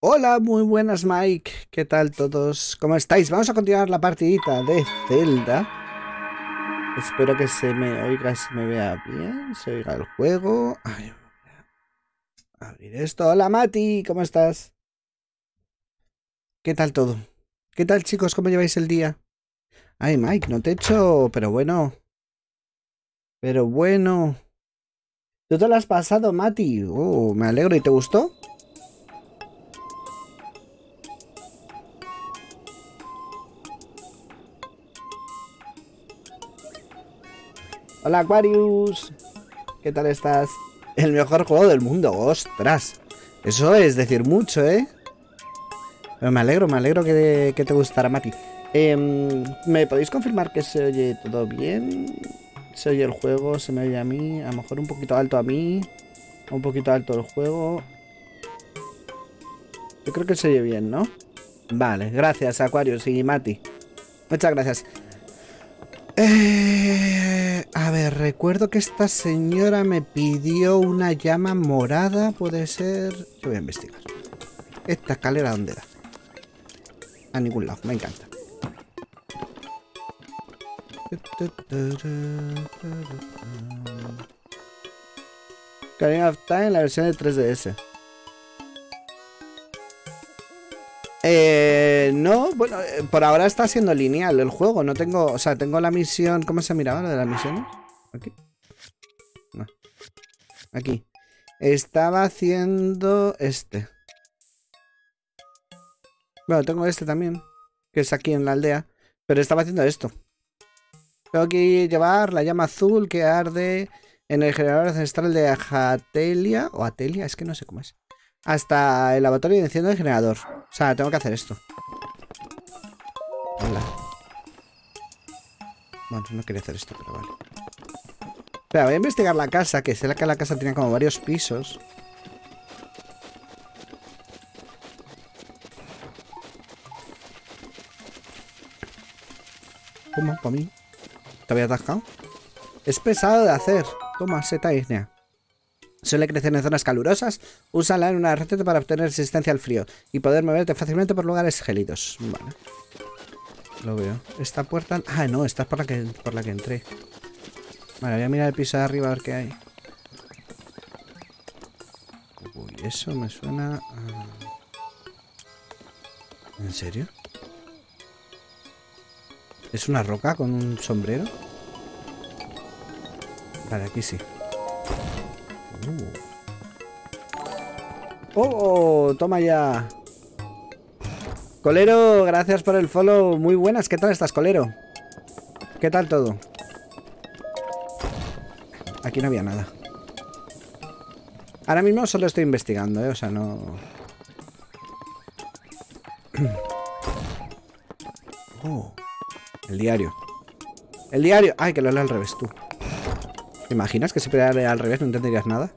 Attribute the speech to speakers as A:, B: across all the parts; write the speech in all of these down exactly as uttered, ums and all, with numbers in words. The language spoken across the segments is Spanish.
A: Hola, muy buenas, Mike. ¿Qué tal todos? ¿Cómo estáis? Vamos a continuar la partidita de Zelda. Espero que se me oiga, se me vea bien, se oiga el juego. Ay, voy a abrir esto. Hola, Mati, ¿cómo estás? ¿Qué tal todo? ¿Qué tal, chicos? ¿Cómo lleváis el día? Ay, Mike, no te echo, pero bueno. Pero bueno. ¿Tú te lo has pasado, Mati? Oh, me alegro. ¿Y te gustó? Hola, Aquarius. ¿Qué tal estás? El mejor juego del mundo. ¡Ostras! Eso es decir mucho, ¿eh? Pero me alegro, me alegro que, que te gustara, Mati. Eh, ¿Me podéis confirmar que se oye todo bien? ¿Se oye el juego? ¿Se me oye a mí? A lo mejor un poquito alto a mí. Un poquito alto el juego. Yo creo que se oye bien, ¿no? Vale, gracias, Aquarius y Mati. Muchas gracias. Eh, a ver, recuerdo que esta señora me pidió una llama morada. ¿Puede ser? Yo voy a investigar. ¿Esta escalera dónde da? A ningún lado, me encanta. Ocarina of Time, la versión de tres D S. Eh, no, bueno, eh, por ahora está siendo lineal el juego. No tengo, o sea, tengo la misión. ¿Cómo se miraba lo de las misiones? Aquí. No. Aquí. Estaba haciendo este. Bueno, tengo este también, que es aquí en la aldea. Pero estaba haciendo esto. Tengo que llevar la llama azul que arde en el generador ancestral de Atelia. O Atelia, es que no sé cómo es. Hasta el lavatorio de enciendo del generador. O sea, tengo que hacer esto. Hola. Bueno, no quería hacer esto, pero vale. Espera, voy a investigar la casa, que sé que la casa tenía como varios pisos. Toma, para mí. ¿Te había atascado? Es pesado de hacer. Toma, seta ígnea. Suele crecer en zonas calurosas. Úsala en una receta para obtener resistencia al frío y poder moverte fácilmente por lugares gélidos. Vale. Lo veo. Esta puerta... Ah, no, esta es por la que, por la que entré. Vale, voy a mirar el piso de arriba a ver qué hay. Uy, eso me suena a... ¿En serio? ¿Es una roca con un sombrero? Vale, aquí sí. Uh. ¡Oh! ¡Toma ya! Colero, gracias por el follow. Muy buenas, ¿qué tal estás, Colero? ¿Qué tal todo? Aquí no había nada. Ahora mismo solo estoy investigando, ¿eh? O sea, no... Oh, el diario. El diario. Ay, que lo leo al revés, tú. ¿Te imaginas que si pudiera leer al revés no entenderías nada?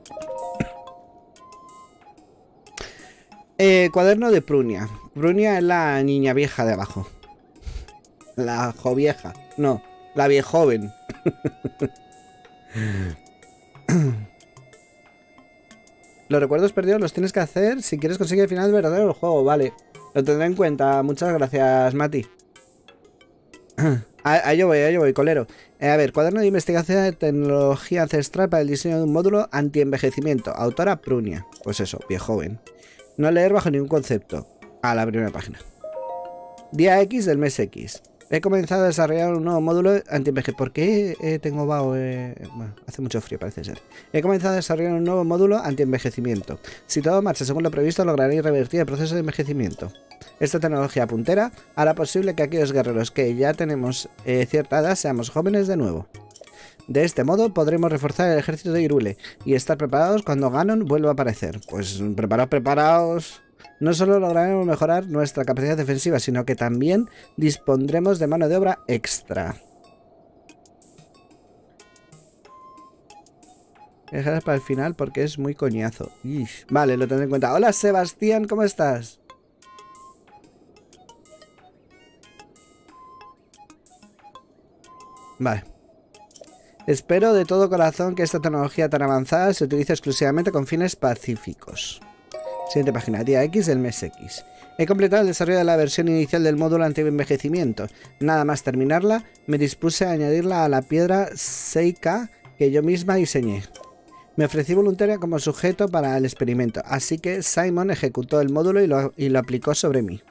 A: Eh, cuaderno de Prunia. Prunia es la niña vieja de abajo. La jovieja. No, la viejoven. Los recuerdos perdidos los tienes que hacer si quieres conseguir el final verdadero del juego. Vale, lo tendré en cuenta. Muchas gracias, Mati. Ahí yo voy, ahí yo voy, Colero. Eh, a ver, cuaderno de investigación de tecnología ancestral para el diseño de un módulo anti-envejecimiento. Autora Prunia. Pues eso, viejoven. No leer bajo ningún concepto. A la primera página. Día X del mes X. He comenzado a desarrollar un nuevo módulo anti-envejecimiento. ¿Por qué eh, tengo vaho? Eh? Bueno, hace mucho frío, parece ser. He comenzado a desarrollar un nuevo módulo anti-envejecimiento. Si todo marcha según lo previsto, lograré revertir el proceso de envejecimiento. Esta tecnología puntera hará posible que aquellos guerreros que ya tenemos eh, cierta edad seamos jóvenes de nuevo. De este modo podremos reforzar el ejército de Hyrule y estar preparados cuando Ganon vuelva a aparecer. Pues preparaos, preparaos. No solo lograremos mejorar nuestra capacidad defensiva, sino que también dispondremos de mano de obra extra. Dejar para el final porque es muy coñazo. Ish. Vale, lo tendré en cuenta. Hola, Sebastián, ¿cómo estás? Vale. Espero de todo corazón que esta tecnología tan avanzada se utilice exclusivamente con fines pacíficos. Siguiente página. Día X del mes X. He completado el desarrollo de la versión inicial del módulo anti-envejecimiento. Nada más terminarla, me dispuse a añadirla a la piedra Seika que yo misma diseñé. Me ofrecí voluntaria como sujeto para el experimento, así que Simon ejecutó el módulo y lo, y lo aplicó sobre mí.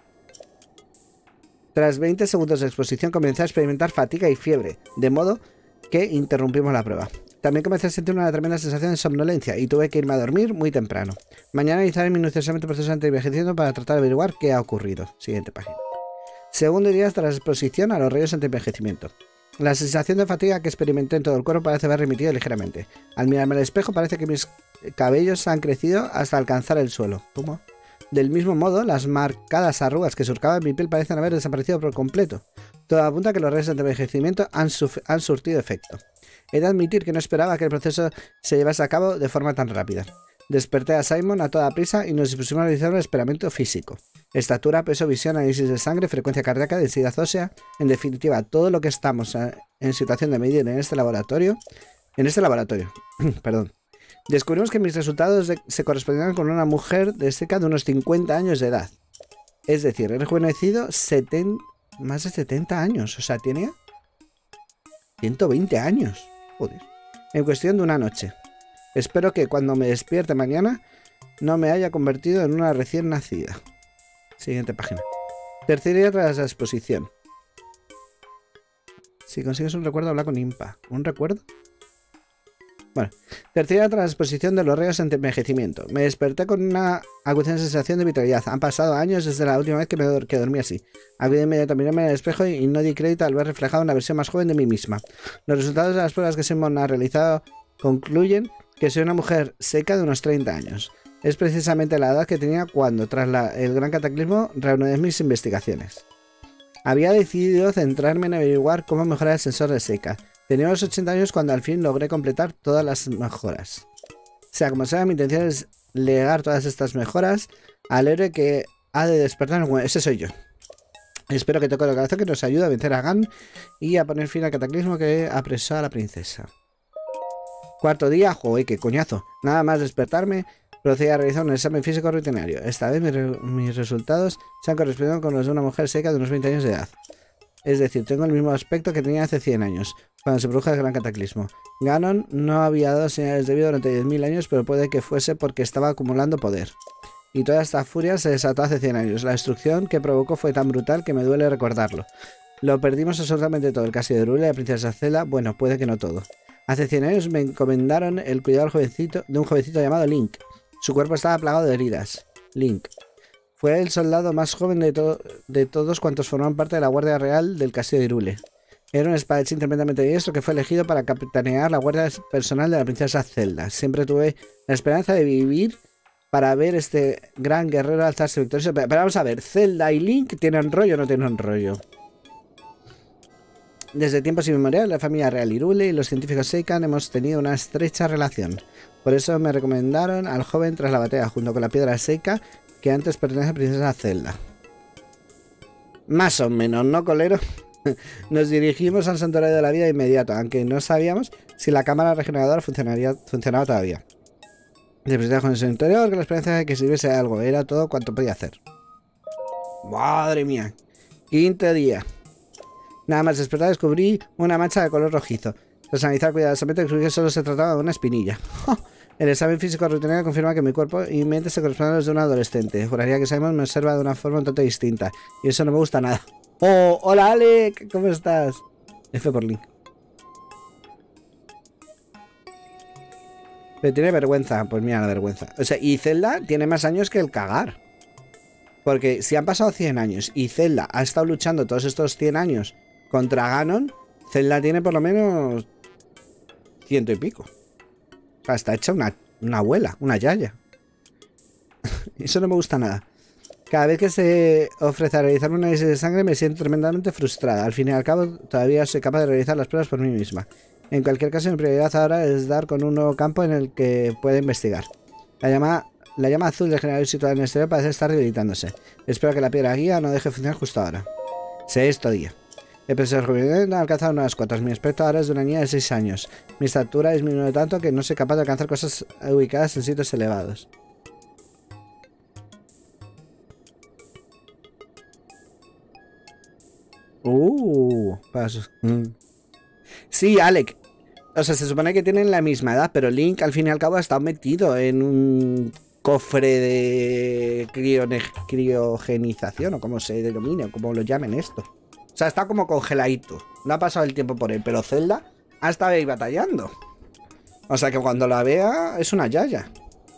A: Tras veinte segundos de exposición comencé a experimentar fatiga y fiebre, de modo que interrumpimos la prueba. También comencé a sentir una tremenda sensación de somnolencia y tuve que irme a dormir muy temprano. Mañana iniciaré minuciosamente el proceso de anti-envejecimiento para tratar de averiguar qué ha ocurrido. Siguiente página. Segundo día tras la exposición a los rayos anti-envejecimiento. La sensación de fatiga que experimenté en todo el cuerpo parece haber remitido ligeramente. Al mirarme al espejo parece que mis cabellos han crecido hasta alcanzar el suelo. ¿Cómo? Del mismo modo, las marcadas arrugas que surcaban mi piel parecen haber desaparecido por completo. Todo apunta a que los rayos de anti-envejecimiento han, han surtido efecto. He de admitir que no esperaba que el proceso se llevase a cabo de forma tan rápida. Desperté a Simon a toda prisa y nos dispusimos a realizar un experimento físico. Estatura, peso, visión, análisis de sangre, frecuencia cardíaca, densidad ósea, en definitiva, todo lo que estamos en situación de medir en este laboratorio, en este laboratorio, perdón. Descubrimos que mis resultados de, se correspondían con una mujer de cerca de unos cincuenta años de edad. Es decir, he rejuvenecido setenta, más de setenta años, o sea, tiene ciento veinte años. Joder. En cuestión de una noche. Espero que cuando me despierte mañana no me haya convertido en una recién nacida. Siguiente página. Tercer día tras la exposición. Si consigues un recuerdo, habla con Impa. ¿Un recuerdo? Bueno, tercer día tras la exposición de los rayos anti-envejecimiento. Me desperté con una aguda sensación de vitalidad. Han pasado años desde la última vez que, me dor que dormí así. Acudí inmediatamente a mirarme en el espejo y no di crédito al ver reflejado una versión más joven de mí misma. Los resultados de las pruebas que Simon ha realizado concluyen que soy una mujer seca de unos treinta años. Es precisamente la edad que tenía cuando, tras la, el gran cataclismo, reanudé mis investigaciones. Había decidido centrarme en averiguar cómo mejorar el sensor de seca. Tenía unos ochenta años cuando al fin logré completar todas las mejoras. Sea como sea, mi intención es legar todas estas mejoras al héroe que ha de despertar. Bueno, ese soy yo. Espero que toque el corazón que nos ayude a vencer a Gan y a poner fin al cataclismo que apresó a la princesa. Cuarto día, joder, qué coñazo. Nada más despertarme, procedí a realizar un examen físico rutinario. Esta vez mis, re mis resultados se han correspondido con los de una mujer seca de unos veinte años de edad. Es decir, tengo el mismo aspecto que tenía hace cien años, cuando se produjo el gran cataclismo. Ganon no había dado señales de vida durante diez mil años, pero puede que fuese porque estaba acumulando poder. Y toda esta furia se desató hace cien años. La destrucción que provocó fue tan brutal que me duele recordarlo. Lo perdimos absolutamente todo, el castillo de Hyrule, la princesa Zelda, bueno, puede que no todo. Hace cien años me encomendaron el cuidado del jovencito, de un jovencito llamado Link. Su cuerpo estaba plagado de heridas. Link fue el soldado más joven de, to de todos cuantos formaban parte de la Guardia Real del castillo de Hyrule. Era un espadachín tremendamente diestro que fue elegido para capitanear la guardia personal de la princesa Zelda. Siempre tuve la esperanza de vivir para ver este gran guerrero alzarse victorioso. Pero, pero vamos a ver, ¿Zelda y Link tienen rollo o no tienen rollo? Desde tiempos inmemoriales, la familia real Hyrule y los científicos Seikan hemos tenido una estrecha relación. Por eso me recomendaron al joven tras la batalla, junto con la piedra Seika, que antes pertenece a la princesa Zelda. Más o menos, ¿no, colero? Nos dirigimos al santuario de la vida de inmediato, aunque no sabíamos si la cámara regeneradora funcionaría, funcionaba todavía. Después con el interior, que la esperanza de que sirviese de algo, era todo cuanto podía hacer. Madre mía. Quinto día. Nada más despertar descubrí una mancha de color rojizo. Tras analizar cuidadosamente descubrí que solo se trataba de una espinilla. El examen físico rutinario confirma que mi cuerpo y mente se corresponden a los de un adolescente. Juraría que Simon me observa de una forma un tanto distinta. Y eso no me gusta nada. ¡Oh! ¡Hola, Alec! ¿Cómo estás? F por Link. Pero tiene vergüenza. Pues mira la vergüenza. O sea, y Zelda tiene más años que el cagar. Porque si han pasado cien años y Zelda ha estado luchando todos estos cien años contra Ganon, Zelda tiene por lo menos ciento y pico. O sea, está hecha una, una abuela, una yaya. Eso no me gusta nada. Cada vez que se ofrece a realizar un análisis de sangre me siento tremendamente frustrada. Al fin y al cabo, todavía soy capaz de realizar las pruebas por mí misma. En cualquier caso, mi prioridad ahora es dar con un nuevo campo en el que pueda investigar. La llama, la llama azul del generador situado en el exterior parece estar debilitándose. Espero que la piedra guía no deje de funcionar justo ahora. Sexto día. El profesor juvenil ha alcanzado unas cuotas. Mi aspecto ahora es de una niña de seis años. Mi estatura disminuye tanto que no soy capaz de alcanzar cosas ubicadas en sitios elevados. Uh, pasos. Mm. Sí, Alec. O sea, se supone que tienen la misma edad, pero Link al fin y al cabo ha estado metido en un cofre de crione- criogenización, o como se denomine, o como lo llamen esto. O sea, está como congeladito. No ha pasado el tiempo por él, pero Zelda ha estado ahí batallando. O sea que cuando la vea es una yaya.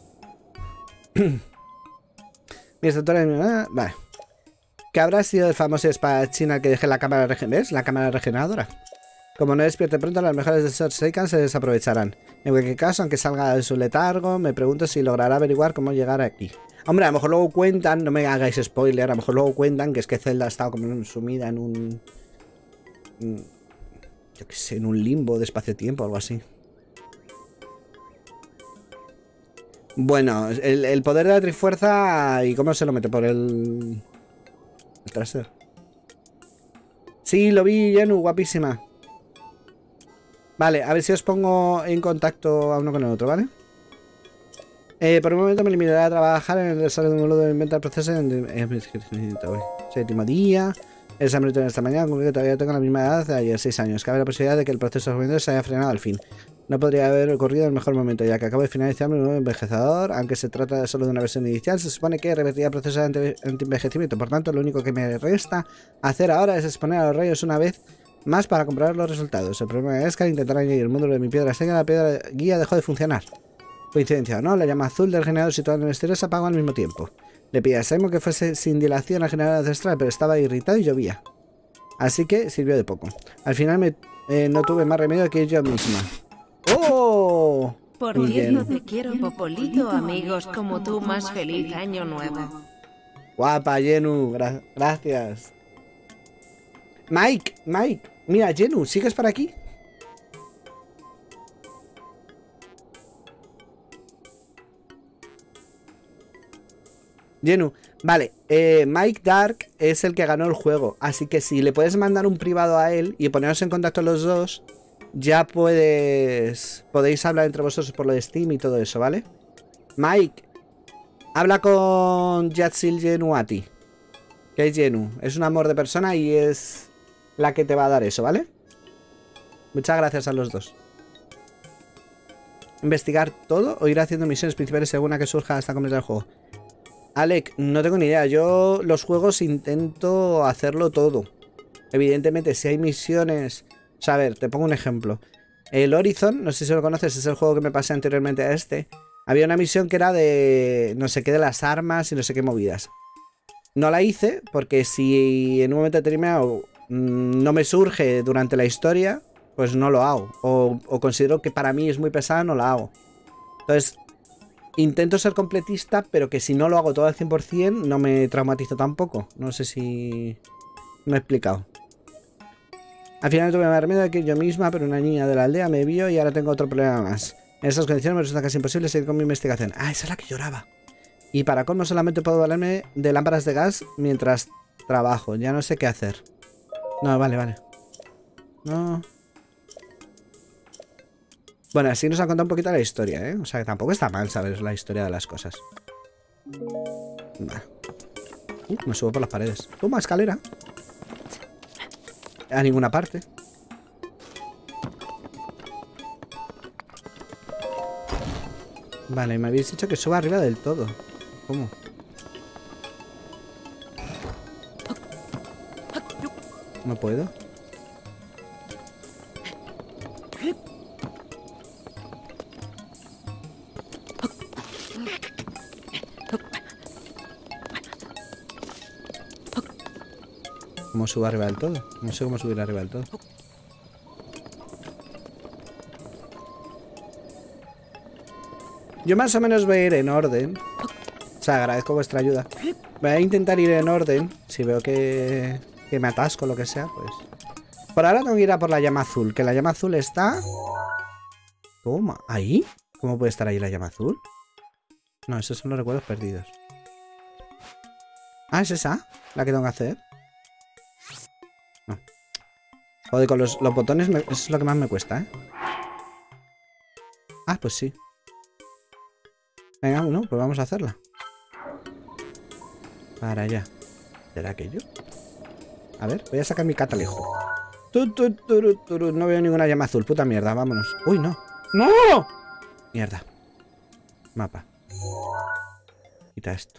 A: Mi instructora... Ah, vale. ¿Qué habrá sido el famoso espadachín al que dejé la cámara regeneradora? ¿Ves? La cámara regeneradora. Como no despierte pronto, las mejores de Sword Seikan se desaprovecharán. En cualquier caso, aunque salga de su letargo, me pregunto si logrará averiguar cómo llegar aquí. Hombre, a lo mejor luego cuentan, no me hagáis spoiler, a lo mejor luego cuentan que es que Zelda ha estado como sumida en un... Yo qué sé, en un limbo de espacio-tiempo o algo así. Bueno, el, el poder de la Trifuerza... ¿Y cómo se lo mete? Por el... el trasero. Sí, lo vi, Yenu, guapísima. Vale, a ver si os pongo en contacto a uno con el otro, ¿vale? Eh, por un momento me limitaré a trabajar en el desarrollo de un módulo de inventar procesos en el séptimo día. El examen de esta mañana, concluye que todavía tengo la misma edad de ayer, seis años. Cabe la posibilidad de que el proceso de se haya frenado al fin. No podría haber ocurrido en el mejor momento, ya que acabo de finalizar mi nuevo envejecedor. Aunque se trata solo de una versión inicial, se supone que revertirá el proceso de anti-envejecimiento. Por tanto, lo único que me resta hacer ahora es exponer a los rayos una vez más para comprobar los resultados. El problema es que al intentar añadir el módulo de mi piedra seca, la piedra guía dejó de funcionar. Coincidencia o no, la llama azul del generador situado en el exterior se apagó al mismo tiempo. Le pedí a Simon que fuese sin dilación al generador ancestral, pero estaba irritado y llovía. Así que sirvió de poco. Al final me, eh, no tuve más remedio que ir yo misma. ¡Oh!
B: Por cierto, te quiero, Popolito, amigos como tú, más feliz año nuevo.
A: Guapa, Yenu, gra gracias. Mike, Mike, mira, Yenu, ¿sigues por aquí? Yenu, vale, eh, Mike Dark es el que ganó el juego, así que si le puedes mandar un privado a él y poneros en contacto los dos, ya puedes, podéis hablar entre vosotros por lo de Steam y todo eso, ¿vale? Mike, habla con Yatsil Yenuati, que es Yenu, es un amor de persona y es la que te va a dar eso, ¿vale? Muchas gracias a los dos. Investigar todo o ir haciendo misiones principales según la que surja hasta completar el juego. Alec, no tengo ni idea. Yo los juegos intento hacerlo todo. Evidentemente, si hay misiones... O sea, a ver, te pongo un ejemplo. El Horizon, no sé si lo conoces, es el juego que me pasé anteriormente a este. Había una misión que era de no sé qué de las armas y no sé qué movidas. No la hice porque si en un momento determinado mmm, no me surge durante la historia, pues no lo hago. O, o considero que para mí es muy pesada, no la hago. Entonces... intento ser completista, pero que si no lo hago todo al cien por cien no me traumatizo tampoco. No sé si me he explicado. Al final tuve más remedio de que yo misma, pero una niña de la aldea me vio y ahora tengo otro problema más. En estas condiciones me resulta casi imposible seguir con mi investigación. Ah, esa es la que lloraba. Y para colmo solamente puedo valerme de lámparas de gas mientras trabajo. Ya no sé qué hacer. No, vale, vale. No... Bueno, así nos ha contado un poquito la historia, ¿eh? O sea, que tampoco está mal saber la historia de las cosas. Vale. Uh, me subo por las paredes. Toma, escalera. A ninguna parte. Vale, me habéis dicho que suba arriba del todo. ¿Cómo? No puedo. ¿Cómo subo arriba del todo? No sé cómo subir arriba del todo. Yo más o menos voy a ir en orden. O sea, agradezco vuestra ayuda. Voy a intentar ir en orden. Si veo que, que me atasco o lo que sea, pues... Por ahora tengo que ir a por la llama azul. Que la llama azul está... Toma, ¿ahí? ¿Cómo puede estar ahí la llama azul? No, esos son los recuerdos perdidos. Ah, ¿es esa? ¿La que tengo que hacer? No. Joder, con los, los botones me, eso es lo que más me cuesta, ¿eh? Ah, pues sí. Venga, no, pues vamos a hacerla. Para allá. ¿Será aquello? A ver, voy a sacar mi catalejo. Tu, tu, turu, turu. No veo ninguna llama azul. Puta mierda, vámonos. Uy, no. ¡No! Mierda. Mapa. Quita esto.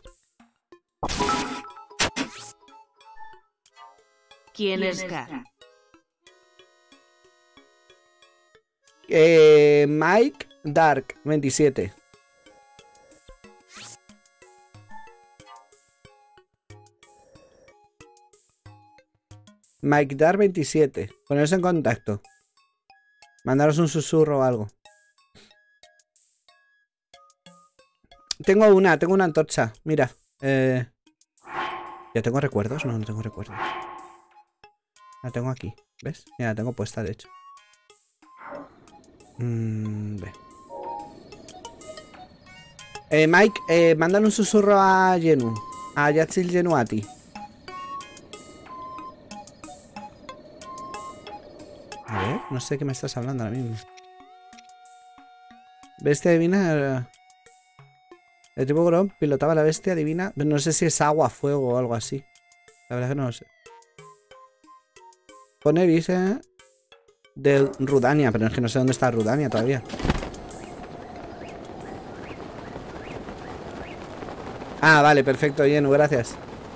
B: ¿Quién es K?
A: Eh, Mike Dark veintisiete. Mike Dark veintisiete. Poneros en contacto. Mandaros un susurro o algo. Tengo una, tengo una antorcha. Mira. Eh... ¿Ya tengo recuerdos? No, no tengo recuerdos. La tengo aquí. ¿Ves? Mira, la tengo puesta, de hecho. Mm, ve. Eh, Mike, eh, mándale un susurro a Genu. A Yatsil Genuati. A ver, no sé qué me estás hablando ahora mismo. Bestia divina. El tipo Grom pilotaba la bestia divina. No sé si es agua, fuego o algo así. La verdad que no lo sé. Pone dice de Rudania, pero es que no sé dónde está Rudania todavía. Ah, vale, perfecto, Yenu, gracias.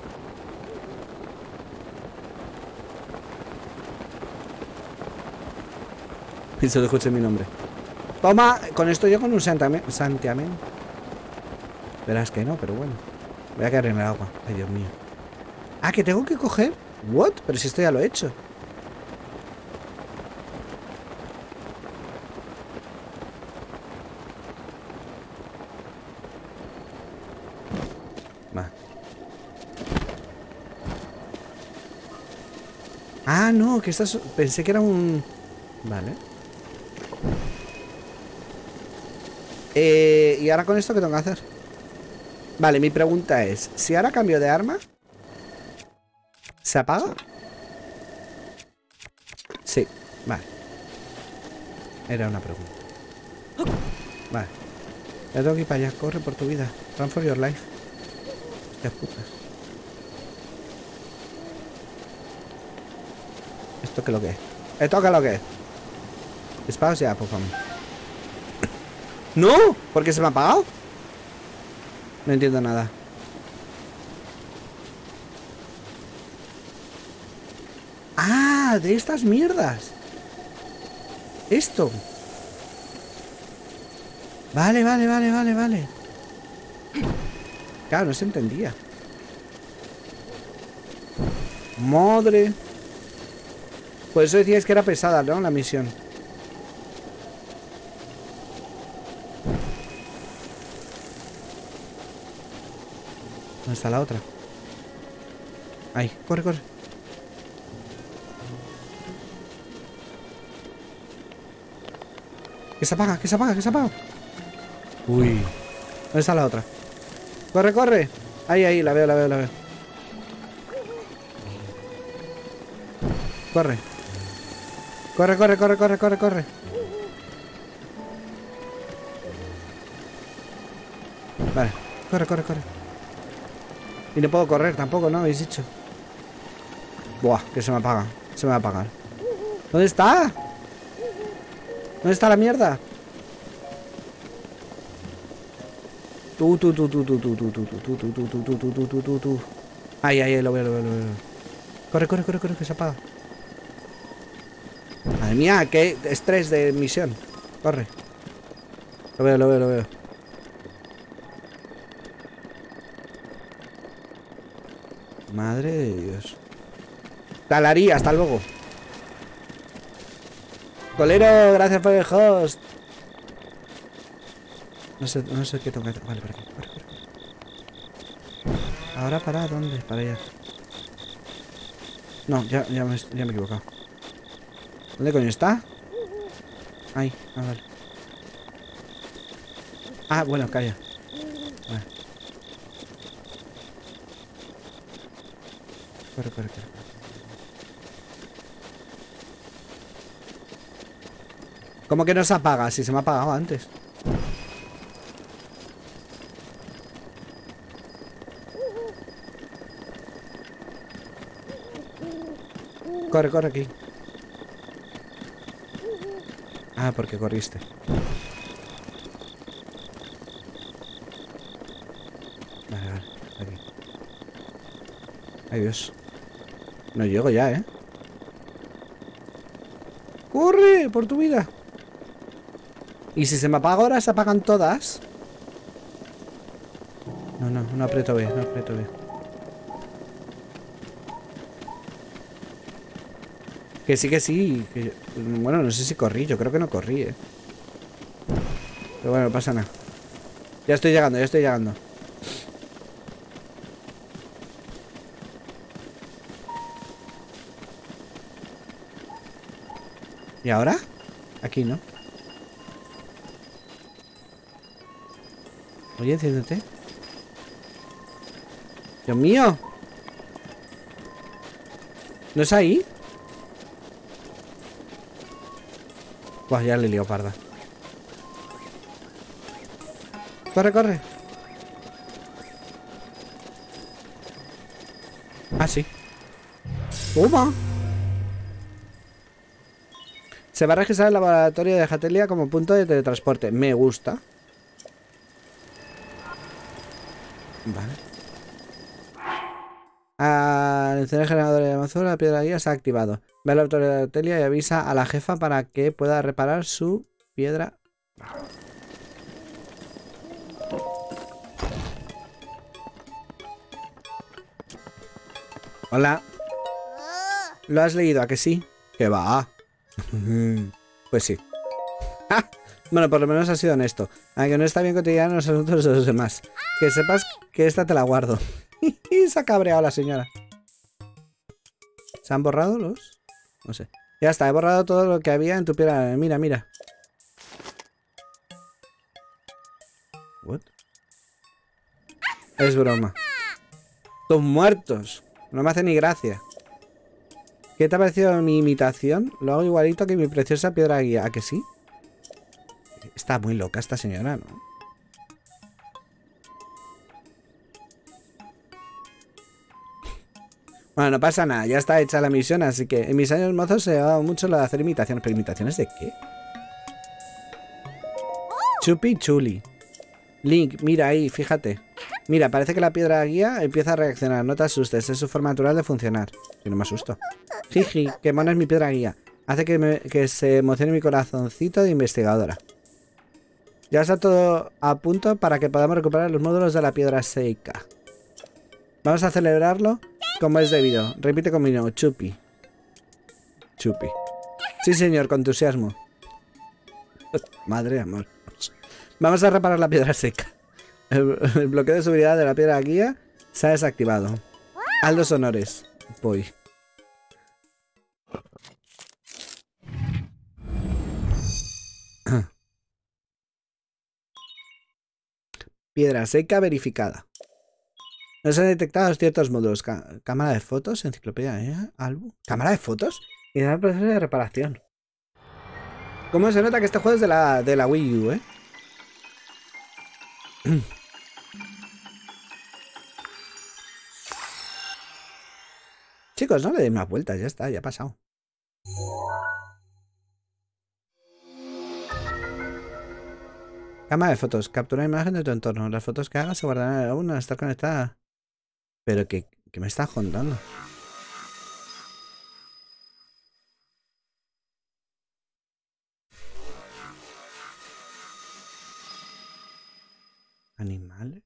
A: Y solo escuché mi nombre. Toma, con esto yo con un santiamén. Verás que no, pero bueno. Voy a caer en el agua. Ay, Dios mío. Ah, que tengo que coger. ¿What? Pero si esto ya lo he hecho. Va. Ah, no, que estas... Pensé que era un... Vale. Eh, ¿y ahora con esto qué tengo que hacer? Vale, mi pregunta es, si ahora cambio de arma, ¿se apaga? Sí, vale. Era una pregunta. Vale. Ya tengo que ir para allá, corre por tu vida. Run for your life. Hostias putas. ¿Esto qué es lo que es? ¿Esto qué es lo que es? Disparaos ya, por favor. ¡No! ¿Por qué se me ha apagado? No entiendo nada. ¡Ah! De estas mierdas. Esto. Vale, vale, vale, vale, vale. Claro, no se entendía. Madre. Por eso decías que era pesada, ¿no? La misión. ¿Dónde está la otra? Ahí, corre, corre. Que se apaga, que se apaga, que se apaga. Uy. ¿Dónde está la otra? Corre, corre. Ahí, ahí, la veo, la veo, la veo. Corre. Corre, corre, corre, corre, corre, corre. Vale, corre, corre, corre. Y no puedo correr tampoco, ¿no? Habéis dicho. Buah, que se me apaga. Se me va a apagar. ¿Dónde está? ¿Dónde está la mierda? Tú, tú, tú, tú, tú, tú, tú, tú, tú, tú, tú, tú, tú, tú, tú, tú, tú, tú, tú. Ay, ay, lo veo, lo veo, lo veo. Corre, corre, corre, corre, que se apaga. Madre mía, qué estrés de misión. Corre. Lo veo, lo veo, lo veo. Madre de Dios. Talaría, hasta luego. Colero, gracias por el host. No sé, no sé qué tengo que hacer. Vale, por aquí. Corre, corre, corre. Ahora para dónde? Para allá. No, ya, ya, me, ya me he equivocado. ¿Dónde coño está? Ahí, ah, vale. Ah, bueno, calla. Vale. Corre, corre, corre. ¿Cómo que no se apaga? Si se me ha apagado antes. Corre, corre aquí. Ah, porque corriste. Vale, vale, aquí. Ay, Dios. No llego ya, ¿eh? ¡Corre! ¡Por tu vida! ¿Y si se me apaga ahora, se apagan todas? No, no, no aprieto B, no aprieto B. Que sí, que sí. Que... Bueno, no sé si corrí. Yo creo que no corrí, ¿eh? Pero bueno, no pasa nada. Ya estoy llegando, ya estoy llegando. ¿Y ahora? Aquí, ¿no? Oye, enciéndete. ¡Dios mío! ¿No es ahí? Buah, ya le he liado parda. Corre, corre. Ah, sí. ¡Toma! Se va a registrar el laboratorio de Hatelia como punto de teletransporte. Me gusta. Vale. Al encender el generador de Amazon, la piedra guía se ha activado. Ve al laboratorio de Hatelia y avisa a la jefa para que pueda reparar su piedra. Hola. ¿Lo has leído? ¿A que sí? Que va. Pues sí. ¡Ah! Bueno, por lo menos ha sido honesto. Aunque no está bien cotidiano en los asuntos de los demás. Que sepas que esta te la guardo. Y se ha cabreado la señora. ¿Se han borrado los? No sé. Ya está, he borrado todo lo que había en tu piedra. Mira, mira. ¿What? Es broma. Todos muertos. No me hace ni gracia. ¿Qué te ha parecido mi imitación? Lo hago igualito que mi preciosa piedra guía. ¿A que sí? Está muy loca esta señora, ¿no? Bueno, no pasa nada. Ya está hecha la misión, así que en mis años mozos se ha dado mucho lo de hacer imitaciones. ¿Pero imitaciones de qué? Chupi Chuli. Link, mira ahí, fíjate. Mira, parece que la piedra guía empieza a reaccionar. No te asustes, es su forma natural de funcionar. Y no me asusto. Jiji, qué mona es mi piedra guía. Hace que, me, que se emocione mi corazoncito de investigadora. Ya está todo a punto para que podamos recuperar los módulos de la piedra seca. Vamos a celebrarlo como es debido. Repite conmigo, Chupi. Chupi. Sí, señor, con entusiasmo. Madre amor. Vamos a reparar la piedra seca. El, el bloqueo de seguridad de la piedra guía se ha desactivado. Haz los honores. Voy. Piedra seca verificada. No se han detectado ciertos módulos. Cá cámara de fotos, enciclopedia, ¿eh? Álbum. ¿Cámara de fotos? Y el proceso de reparación. ¿Cómo se nota que este juego es de la, de la Wii U, eh? Chicos, no le den más vueltas, ya está, ya ha pasado. Cámara de fotos. Captura imagen de tu entorno. Las fotos que hagas se guardarán en el álbum al estar conectada. Pero que, que me estás contando. ¿Animales?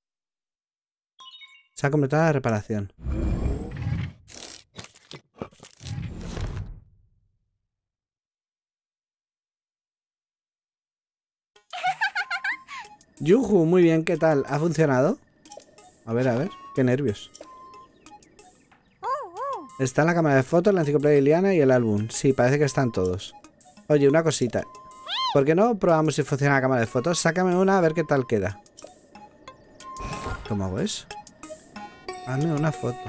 A: Se ha completado la reparación. Yuju, muy bien, ¿qué tal? ¿Ha funcionado? A ver, a ver, qué nervios. Está en la cámara de fotos, la enciclopedia de Liliana y el álbum. Sí, parece que están todos. Oye, una cosita. ¿Por qué no probamos si funciona la cámara de fotos? Sácame una a ver qué tal queda. ¿Cómo hago eso? Hazme una foto.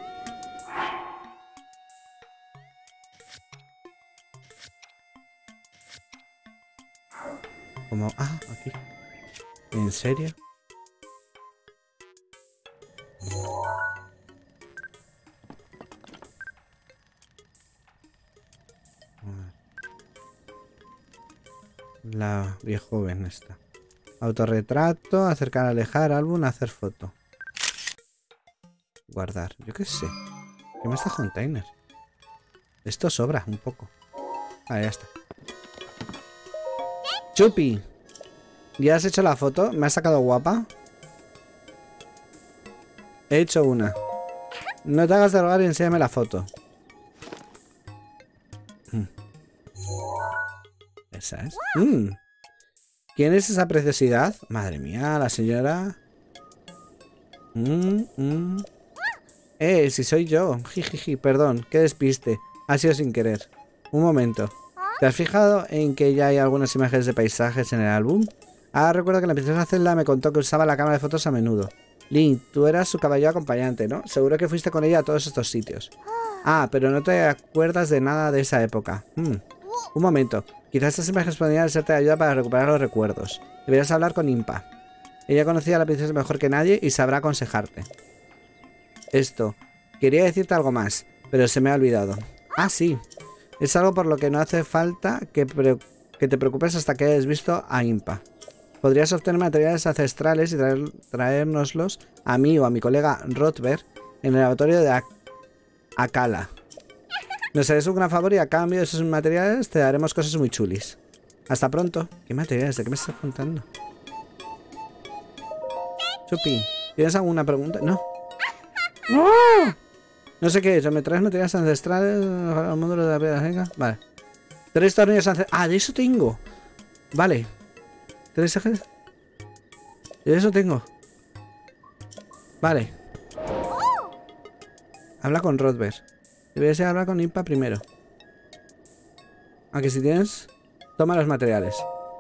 A: ¿Cómo? Ah, aquí. ¿En serio? La vieja joven esta. Autorretrato, acercar, alejar, álbum, hacer foto. Guardar. Yo qué sé. ¿Qué más está container? Esto sobra un poco. Ah, ya está. Chupi. ¿Ya has hecho la foto? ¿Me has sacado guapa? He hecho una. No te hagas de rogar y enséñame la foto. Esa es. Mm. ¿Quién es esa preciosidad? Madre mía, la señora. Mm, mm. Eh, si soy yo. Jijiji, perdón, qué despiste. Ha sido sin querer. Un momento. ¿Te has fijado en que ya hay algunas imágenes de paisajes en el álbum? Ah, recuerdo que la princesa Zelda me contó que usaba la cámara de fotos a menudo. Link, tú eras su caballero acompañante, ¿no? Seguro que fuiste con ella a todos estos sitios. Ah, pero no te acuerdas de nada de esa época. Hmm. Un momento. Quizás estas imágenes podrían serte de ayuda para recuperar los recuerdos. Deberías hablar con Impa. Ella conocía a la princesa mejor que nadie y sabrá aconsejarte. Esto. Quería decirte algo más, pero se me ha olvidado. Ah, sí. Es algo por lo que no hace falta que, que te preocupes hasta que hayas visto a Impa. Podrías obtener materiales ancestrales y traer, traérnoslos a mí o a mi colega Rotberg en el laboratorio de Ak Akala. Nos haréis un gran favor y a cambio de esos materiales te daremos cosas muy chulis. Hasta pronto. ¿Qué materiales? ¿De qué me estás contando? Chupi, ¿tienes alguna pregunta? No. ¡No! No sé qué es. ¿Me traes materiales ancestrales al módulo de la piedra? Venga. Vale. Tres tornillos ancestrales. Ah, de eso tengo. Vale. Tres ejes. De eso tengo. Vale. Habla con Rotberg. Deberías hablar con Impa primero. Aunque si tienes... Toma los materiales.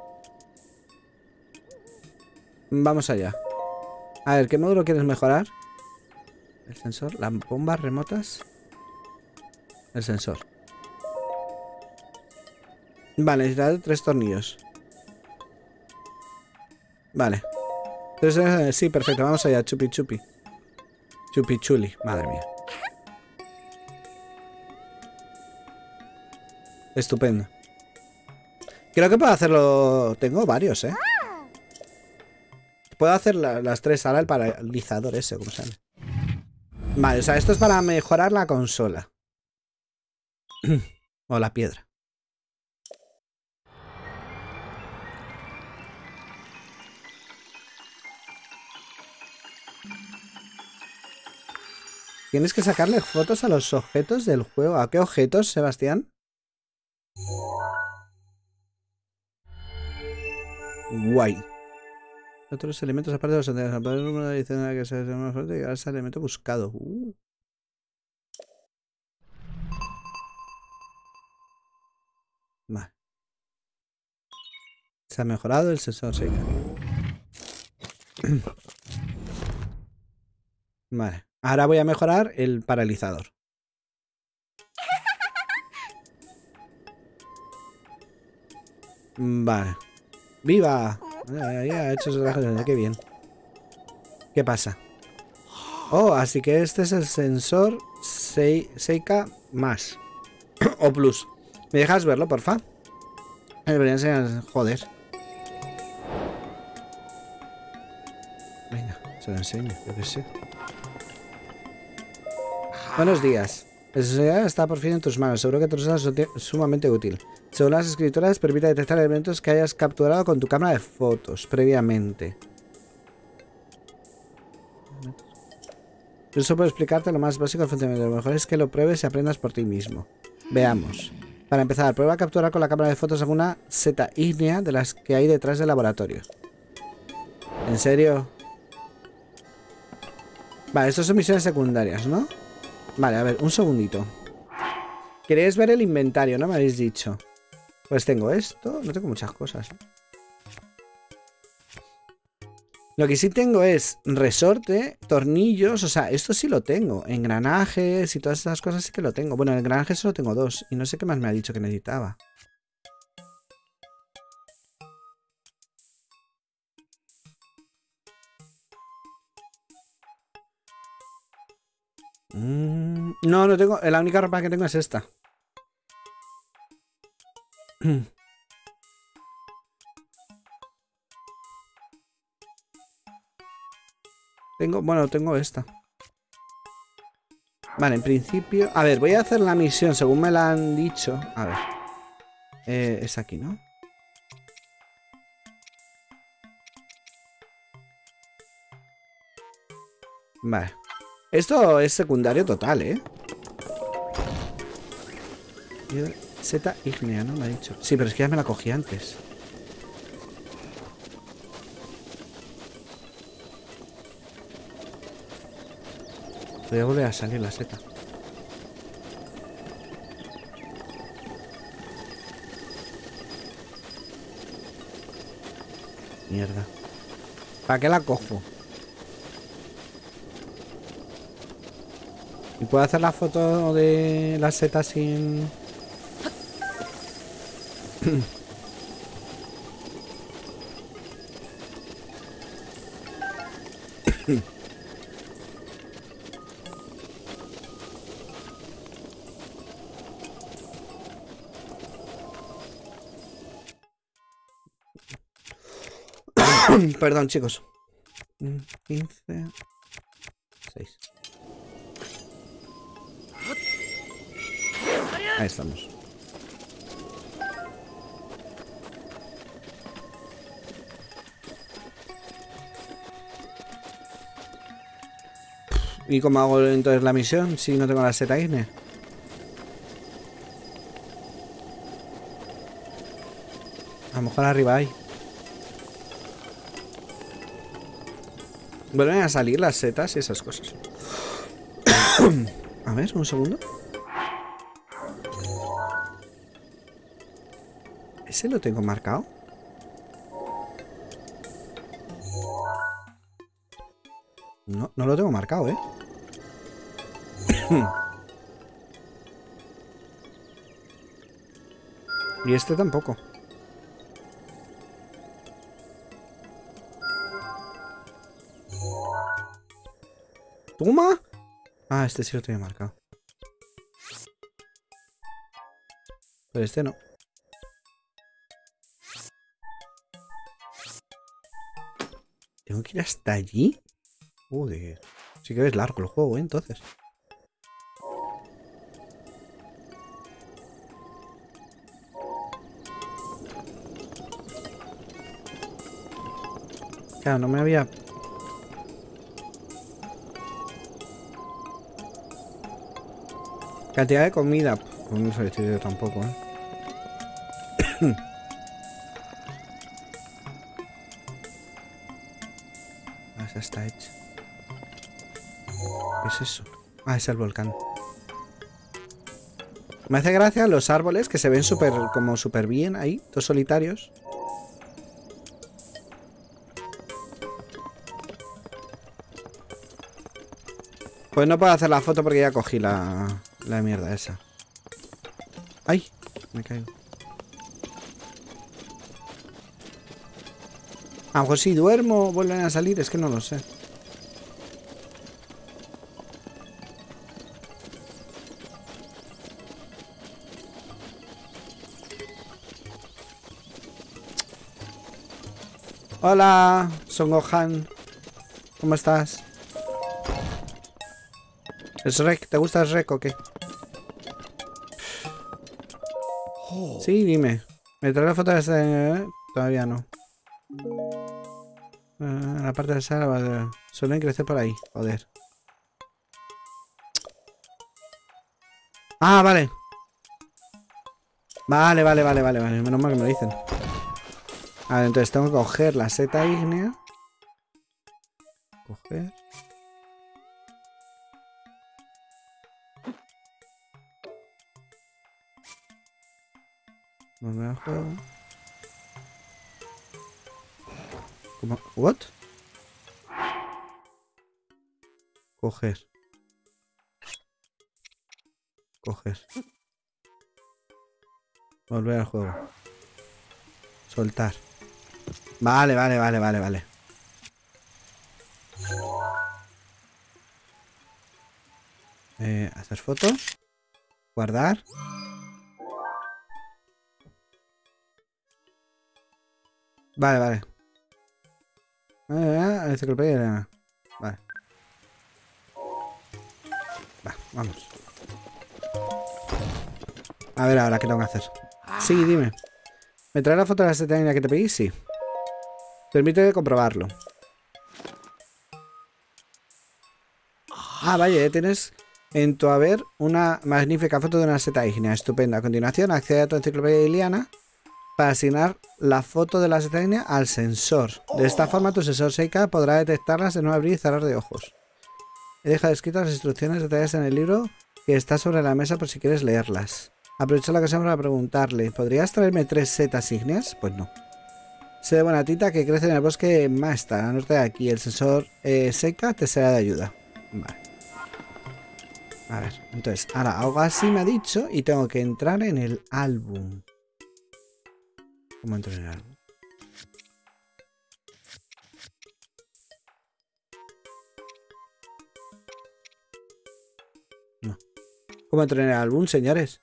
A: Vamos allá. A ver, ¿qué módulo quieres mejorar? El sensor, las bombas remotas. El sensor. Vale, necesitas tres tornillos. Vale. Tres, eh, sí, perfecto. Vamos allá, chupi chupi. Chupi chuli, madre mía. Estupendo. Creo que puedo hacerlo... Tengo varios, ¿eh? Puedo hacer la, las tres. Ahora el paralizador ese, ¿cómo se llama? Vale, o sea, esto es para mejorar la consola. O la piedra. Tienes que sacarle fotos a los objetos del juego. ¿A qué objetos, Sebastián? Guay. Otros elementos aparte de los anteriores. Aparte del número de adicional que sea más fuerte, llegar a ese elemento buscado. Uh. Vale. Se ha mejorado el sensor seca. Vale. Ahora voy a mejorar el paralizador. Vale. ¡Viva! Ya, ya he hecho esos trajes. Qué bien. ¿Qué pasa? Oh, así que este es el sensor Seika más. O plus. ¿Me dejas verlo, porfa? Me debería enseñar. Joder. Venga, se lo enseño. Yo qué sé. Buenos días. El sensor está por fin en tus manos. Seguro que te resulta sumamente útil. Según las escrituras, permite detectar elementos que hayas capturado con tu cámara de fotos previamente. Yo solo puedo explicarte lo más básico del funcionamiento. Lo mejor es que lo pruebes y aprendas por ti mismo. Veamos. Para empezar, prueba a capturar con la cámara de fotos alguna seta ígnea de las que hay detrás del laboratorio. ¿En serio? Vale, estas son misiones secundarias, ¿no? Vale, a ver, un segundito. Queréis ver el inventario, ¿no? Me habéis dicho. Pues tengo esto. No tengo muchas cosas. Lo que sí tengo es resorte, tornillos. O sea, esto sí lo tengo. Engranajes y todas estas cosas sí que lo tengo. Bueno, el engranaje solo tengo dos. Y no sé qué más me ha dicho que necesitaba. Mm, no, no tengo. La única ropa que tengo es esta. Tengo, bueno, tengo esta. Vale, en principio... A ver, voy a hacer la misión según me la han dicho. A ver. Eh, es aquí, ¿no? Vale. Esto es secundario total, ¿eh? Z ígnea, ¿no? Me ha dicho. Sí, pero es que ya me la cogí antes. Voy a volver a salir la seta. Mierda. ¿Para qué la cojo? ¿Y puedo hacer la foto de la seta sin...? Perdón, chicos. quince. seis. Ahí estamos. ¿Y cómo hago entonces la misión si no tengo la seta ígnea? A lo mejor arriba hay. Vuelven a salir las setas y esas cosas. A ver, un segundo. ¿Ese lo tengo marcado? No, no lo tengo marcado, ¿eh? Y este tampoco. ¿Toma? Ah, este sí lo tenía marcado. Pero este no. ¿Tengo que ir hasta allí? Joder. Sí que es largo el juego, ¿eh? Entonces. Claro, no me había... Cantidad de comida. Pues no sé si yo tampoco, ¿eh? Ah, ya está hecho. ¿Qué es eso? Ah, es el volcán. Me hace gracia los árboles que se ven súper, como súper bien ahí, todos solitarios. Pues no puedo hacer la foto porque ya cogí la, la mierda esa. ¡Ay! Me caigo. A lo mejor si duermo vuelven a salir, es que no lo sé. Hola, Son Gohan. ¿Cómo estás? ¿Es Rek? ¿Te gusta el Rek o qué? Sí, dime. ¿Me trae la foto de ese? Todavía no. Uh, la parte de sala suelen crecer por ahí. Joder. Ah, vale. Vale, vale, vale, vale, vale. Menos mal que me lo dicen. A ver, entonces tengo que coger la seta ígnea. Coger. Volver al juego. ¿Cómo? ¿What? Coger. Coger. Volver al juego. Soltar. Vale, vale, vale, vale, vale. Eh, hacer foto. Guardar. Vale, vale. Eh, enciclopedia. Vale. Vamos. A ver ahora qué tengo que hacer. Sí, dime. ¿Me trae la foto de la setenia que te pedí? Sí. Permite comprobarlo. Ah, vaya, ya tienes en tu haber una magnífica foto de una seta ígnea. Estupenda. A continuación, accede a tu enciclopedia Iliana para asignar la foto de la seta ígnea al sensor. De esta forma, tu sensor Seika podrá detectarlas en un abrir y cerrar de ojos. He dejado escritas las instrucciones detalladas en el libro que está sobre la mesa por si quieres leerlas. Aprovecha la ocasión para preguntarle, ¿podrías traerme tres setas ígneas? Pues no. Sé de buena tinta que crece en el bosque Maestar, al norte de aquí. El sensor eh, Seika te será de ayuda. Vale. A ver, entonces, ahora algo así me ha dicho y tengo que entrar en el álbum. ¿Cómo entro en el álbum? No. ¿Cómo entro en el álbum, señores?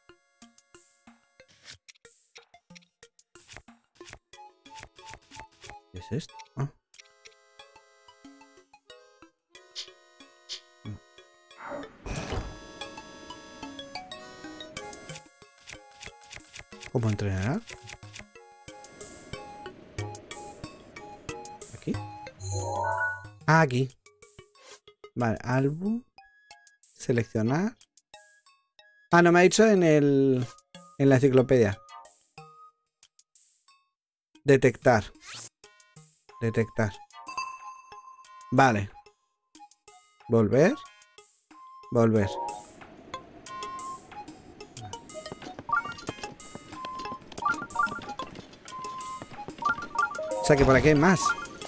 A: ¿Qué es esto? Ah. ¿Cómo entrenar? ¿Aquí? Ah, aquí. Vale, álbum. Seleccionar. Ah, no me ha dicho en el... En la enciclopedia. Detectar. Detectar. Vale. Volver. Volver. O sea que por aquí hay más.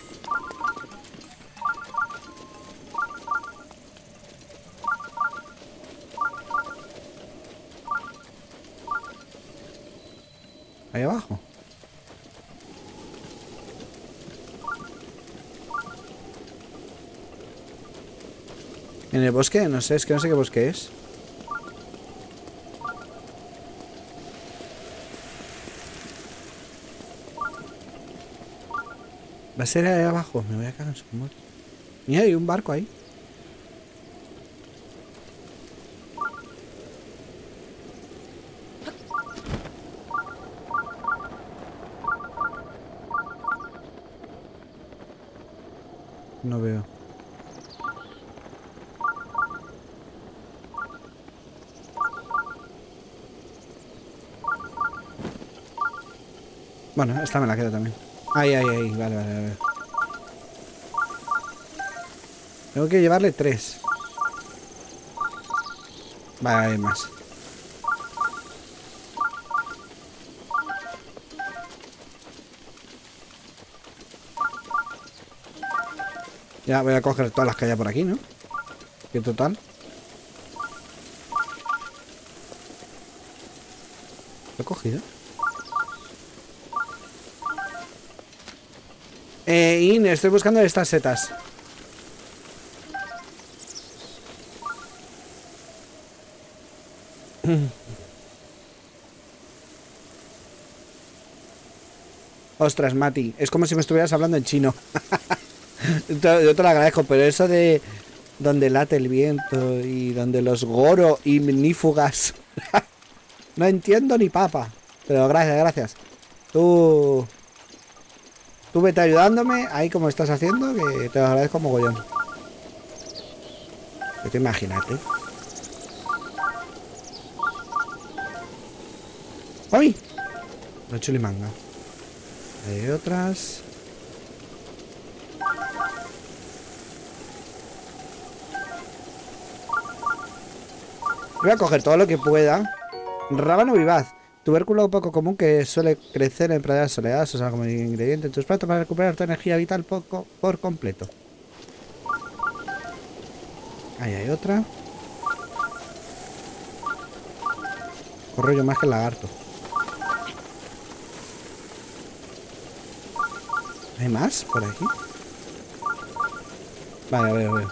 A: Ahí abajo. En el bosque, no sé, es que no sé qué bosque es. Va a ser ahí abajo, me voy a cagar en su muerte. Mira, hay un barco ahí. No veo. Bueno, esta me la quedo también. Ahí, ahí, ahí. Vale, vale, vale. Tengo que llevarle tres. Vale, hay más. Ya voy a coger todas las que haya por aquí, ¿no? Que total. ¿Lo he cogido? Eh, In, estoy buscando estas setas. Ostras, Mati, es como si me estuvieras hablando en chino. Yo te lo agradezco, pero eso de donde late el viento y donde los goro y mnífugas. No entiendo ni papa. Pero gracias, gracias. Tú... Tú vete ayudándome ahí como estás haciendo, que te lo agradezco mogollón. Que te imagínate. ¡Ay! No chulimanga. Hay otras. Voy a coger todo lo que pueda. Rábano vivaz. Tubérculo poco común que suele crecer en praderas soleadas. O sea, como ingrediente en tus platos para recuperar tu energía vital poco por completo. Ahí hay otra. Corro yo más que el lagarto. ¿Hay más por aquí? Vale, a ver, a ver.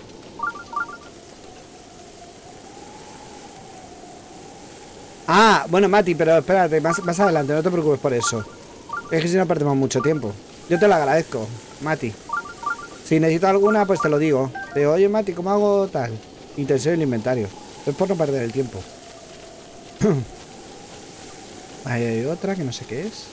A: Ah, bueno, Mati, pero espérate, más, más adelante, no te preocupes por eso. Es que si no perdemos mucho tiempo. Yo te lo agradezco, Mati. Si necesito alguna, pues te lo digo. Te digo, oye, Mati, ¿cómo hago tal? Y te enseño el inventario. Es por no perder el tiempo. Ahí hay otra que no sé qué es.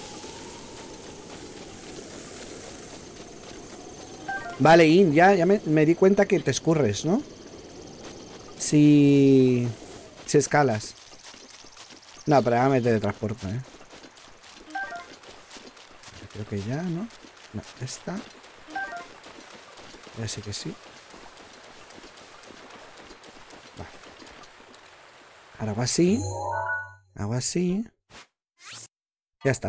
A: Vale, In, ya, ya me, me di cuenta que te escurres, ¿no? Si... Si escalas. No, pero ahora me teletransporto, ¿eh? Creo que ya, ¿no? No, esta. Ya sé que sí. Vale. Ahora hago así. Hago así. Ya está.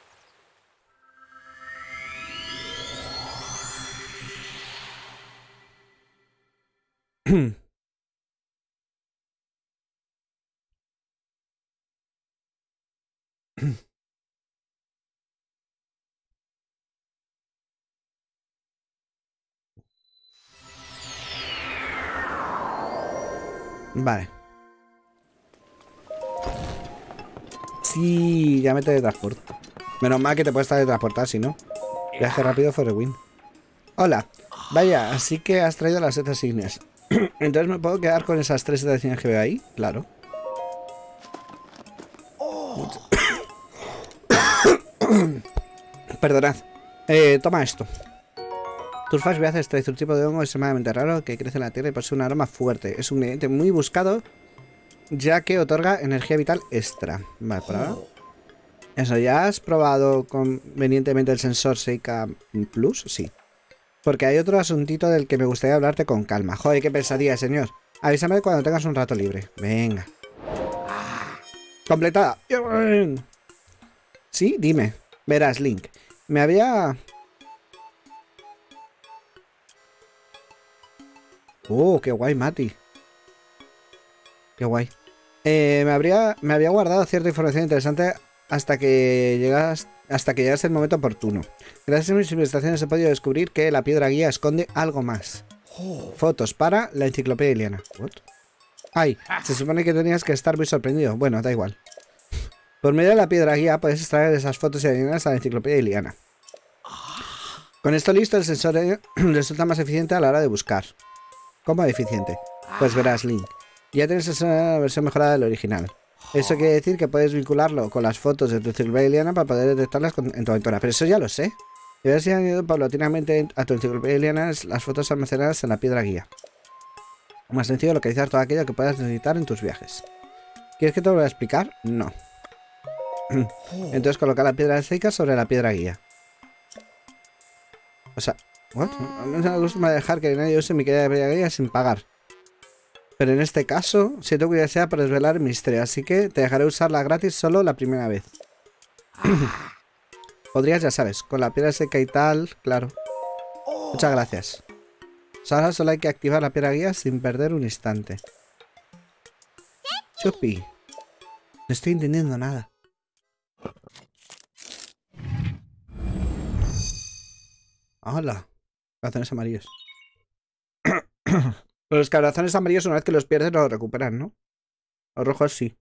A: Vale. Sí, ya me teletransporto. Menos mal que te puedes teletransportar, si no. Viaje rápido for the win. Hola. Vaya, así que has traído las setas ígneas. Entonces me puedo quedar con esas tres setas ígneas que veo ahí. Claro. Perdonad. Eh, toma esto. Turfas viajes trae un tipo de hongo extremadamente raro que crece en la tierra y posee un aroma fuerte. Es un ingrediente muy buscado, ya que otorga energía vital extra. Vale, por ahora. Eso, ¿ya has probado convenientemente el sensor Seika Plus? Sí. Porque hay otro asuntito del que me gustaría hablarte con calma. Joder, qué pesadilla, señor. Avísame cuando tengas un rato libre. Venga. Completada. Sí, dime. Verás, Link. Me había... Oh, qué guay, Mati. Qué guay. Eh, me, habría, me había guardado cierta información interesante hasta que llegas, hasta que llegase el momento oportuno. Gracias a mis investigaciones he podido descubrir que la piedra guía esconde algo más. Fotos para la enciclopedia Iliana. ¿What? Ay, se supone que tenías que estar muy sorprendido. Bueno, da igual. Por medio de la piedra guía puedes extraer esas fotos y añadirlas a la enciclopedia Iliana. Con esto listo, el sensor resulta más eficiente a la hora de buscar. ¿Cómo eficiente? Pues verás, Link. Ya tienes esa versión mejorada del original. Eso quiere decir que puedes vincularlo con las fotos de tu enciclopedia Iliana para poder detectarlas en tu aventura. Pero eso ya lo sé. Deberás ir añadiendo paulatinamente a tu enciclopedia Iliana las fotos almacenadas en la piedra guía. Más sencillo localizar todo aquello que puedas necesitar en tus viajes. ¿Quieres que te lo voy a explicar? No. Entonces coloca la piedra Seika sobre la piedra guía. O sea, ¿what? No me gusta dejar que nadie use mi piedra guía sin pagar. Pero en este caso, siento curiosidad por desvelar el misterio, así que te dejaré usarla gratis solo la primera vez. Podrías, ya sabes, con la piedra seca y tal, claro. Muchas gracias. Ahora solo hay que activar la piedra guía sin perder un instante. Chupi. No estoy entendiendo nada. Hola. Corazones amarillos. Los corazones amarillos una vez que los pierdes los recuperan, ¿no? Los rojos sí.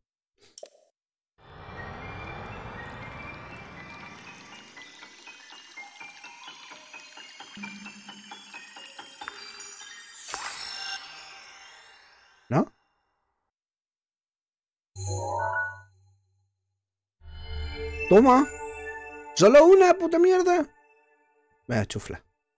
A: ¿No? ¡Toma! ¡Solo una, puta mierda! Vaya chufla.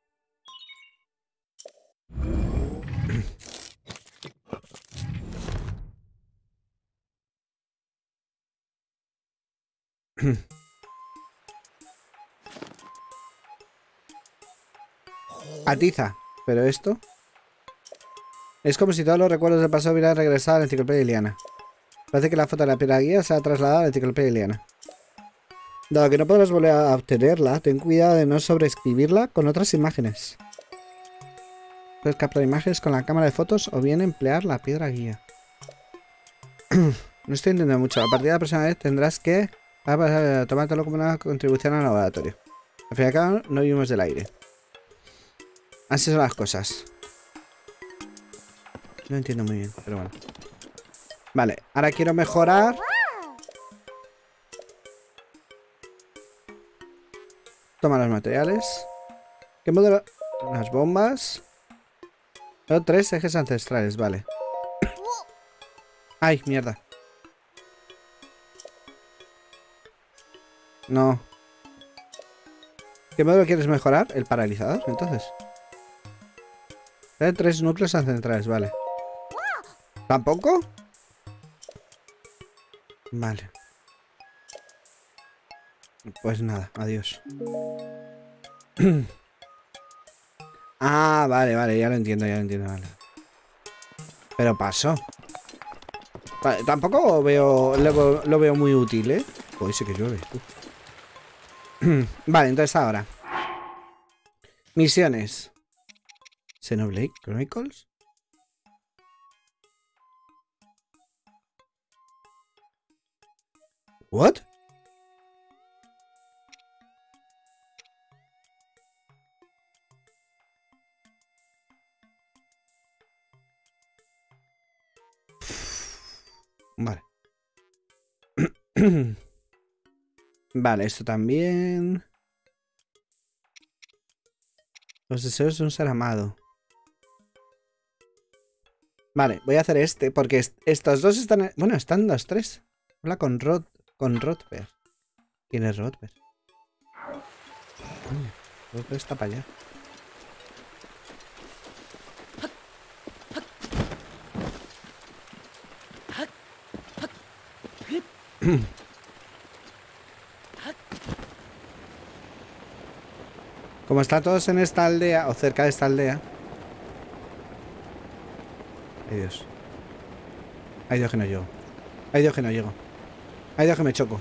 A: Atiza. ¿Pero esto? Es como si todos los recuerdos del pasado hubieran regresado a la enciclopedia Iliana. Parece que la foto de la piedra guía se ha trasladado a la enciclopedia Iliana. Dado que no podrás volver a obtenerla, ten cuidado de no sobreescribirla con otras imágenes. Puedes capturar imágenes con la cámara de fotos o bien emplear la piedra guía. No estoy entendiendo mucho. A partir de la próxima vez tendrás que tomártelo como una contribución al laboratorio. Al fin y al cabo, no vivimos del aire. Así son las cosas. No entiendo muy bien, pero bueno. Vale, ahora quiero mejorar. Toma los materiales. ¿Qué modelo? Las bombas. Tengo tres ejes ancestrales, vale. Ay, mierda. No. ¿Qué modelo quieres mejorar? El paralizador, entonces. Tiene tres núcleos centrales, vale. ¿Tampoco? Vale. Pues nada, adiós. Ah, vale, vale, ya lo entiendo, ya lo entiendo, vale. Pero pasó. Vale, tampoco veo lo, lo veo muy útil, ¿eh? Hoy sí que llueve. Vale, entonces ahora. Misiones. Xenoblade Chronicles. What? Vale. Vale, esto también. Los deseos de un ser amado. Vale, voy a hacer este, porque est estos dos están... Bueno, están los tres. Habla con Rod... Con Rodper. ¿Quién es Rodper? Rodper está para allá. Como están todos en esta aldea, o cerca de esta aldea. Ay Dios. Ay Dios que no llego. Ay Dios que no llego. Ay Dios que me choco.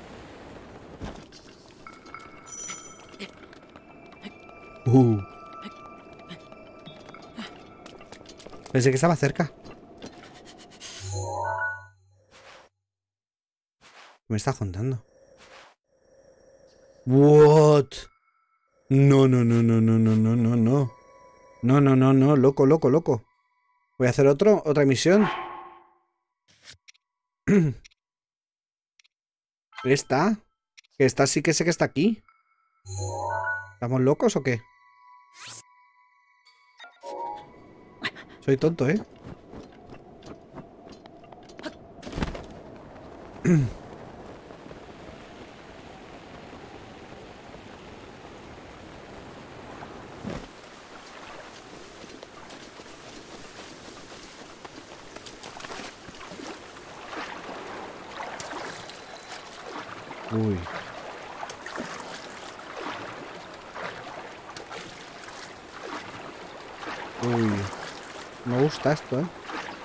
A: Uh. Pensé que estaba cerca. Me está contando. What? No, no, no, no, no, no, no, no, no. No, no, no, no, loco, loco, loco. Voy a hacer otro, otra misión. Esta. Que esta sí que sé que está aquí. ¿Estamos locos o qué? Soy tonto, ¿eh? Uy. Uy. Me gusta esto, ¿eh?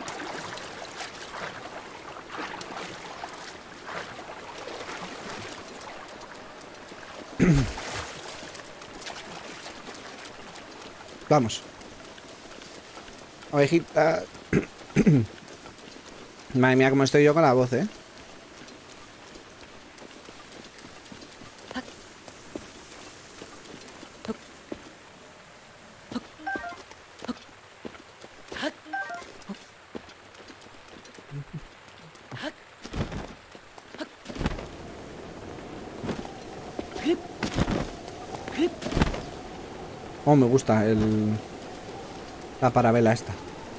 A: Vamos. Ovejita. Madre mía, cómo estoy yo con la voz, ¿eh? Oh, me gusta el... la parabela esta.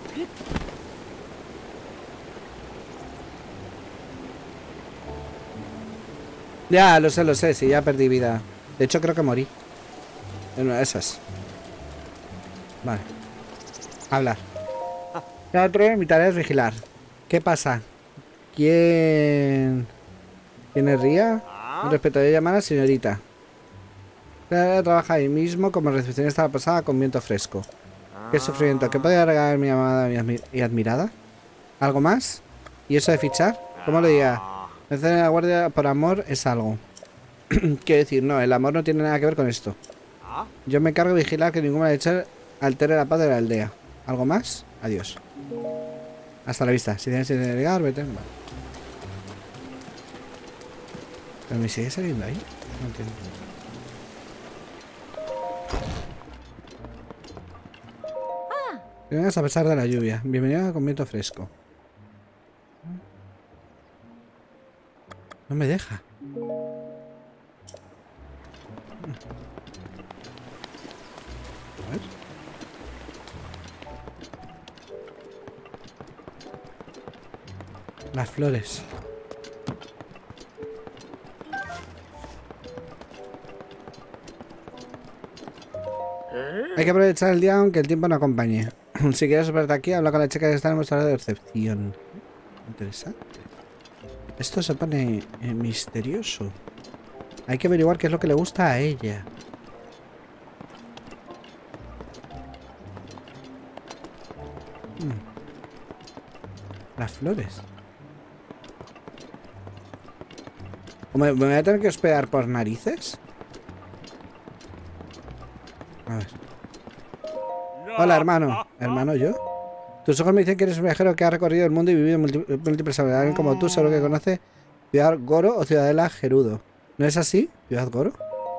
A: Ya, lo sé, lo sé, sí, ya perdí vida. De hecho, creo que morí. En una de esas. Vale. Hablar. La otra, mi tarea es vigilar. ¿Qué pasa? ¿Quién... ¿Quién es Ría? Un respeto de llamar a señorita. Trabaja ahí mismo como recepcionista la pasada con viento fresco. Qué sufrimiento. ¿Qué podría regalar mi amada y admirada? ¿Algo más? ¿Y eso de fichar? ¿Cómo lo diría? Vencer en la guardia por amor es algo. Quiero decir, no, el amor no tiene nada que ver con esto. Yo me encargo de vigilar que ninguna leche altere la paz de la aldea. ¿Algo más? Adiós. Hasta la vista. Si tienes que delegar, vete. Vale. ¿Pero me sigue saliendo ahí? No entiendo. Vengas a pesar de la lluvia. Bienvenido con viento fresco. No me deja. A ver. Las flores. Hay que aprovechar el día aunque el tiempo no acompañe. Si quieres superarte aquí, habla con la chica que está en el mostrador de recepción. Interesante. Esto se pone eh, misterioso. Hay que averiguar qué es lo que le gusta a ella. Hmm. Las flores. ¿Me, ¿Me voy a tener que hospedar por narices? A ver. Hola, hermano. ¿Hermano yo? Tus ojos me dicen que eres un viajero que ha recorrido el mundo y vivido en múltiples aventuras. Alguien como tú seguro que conoce Ciudad Goro o Ciudadela Gerudo. ¿No es así? ¿Ciudad Goro?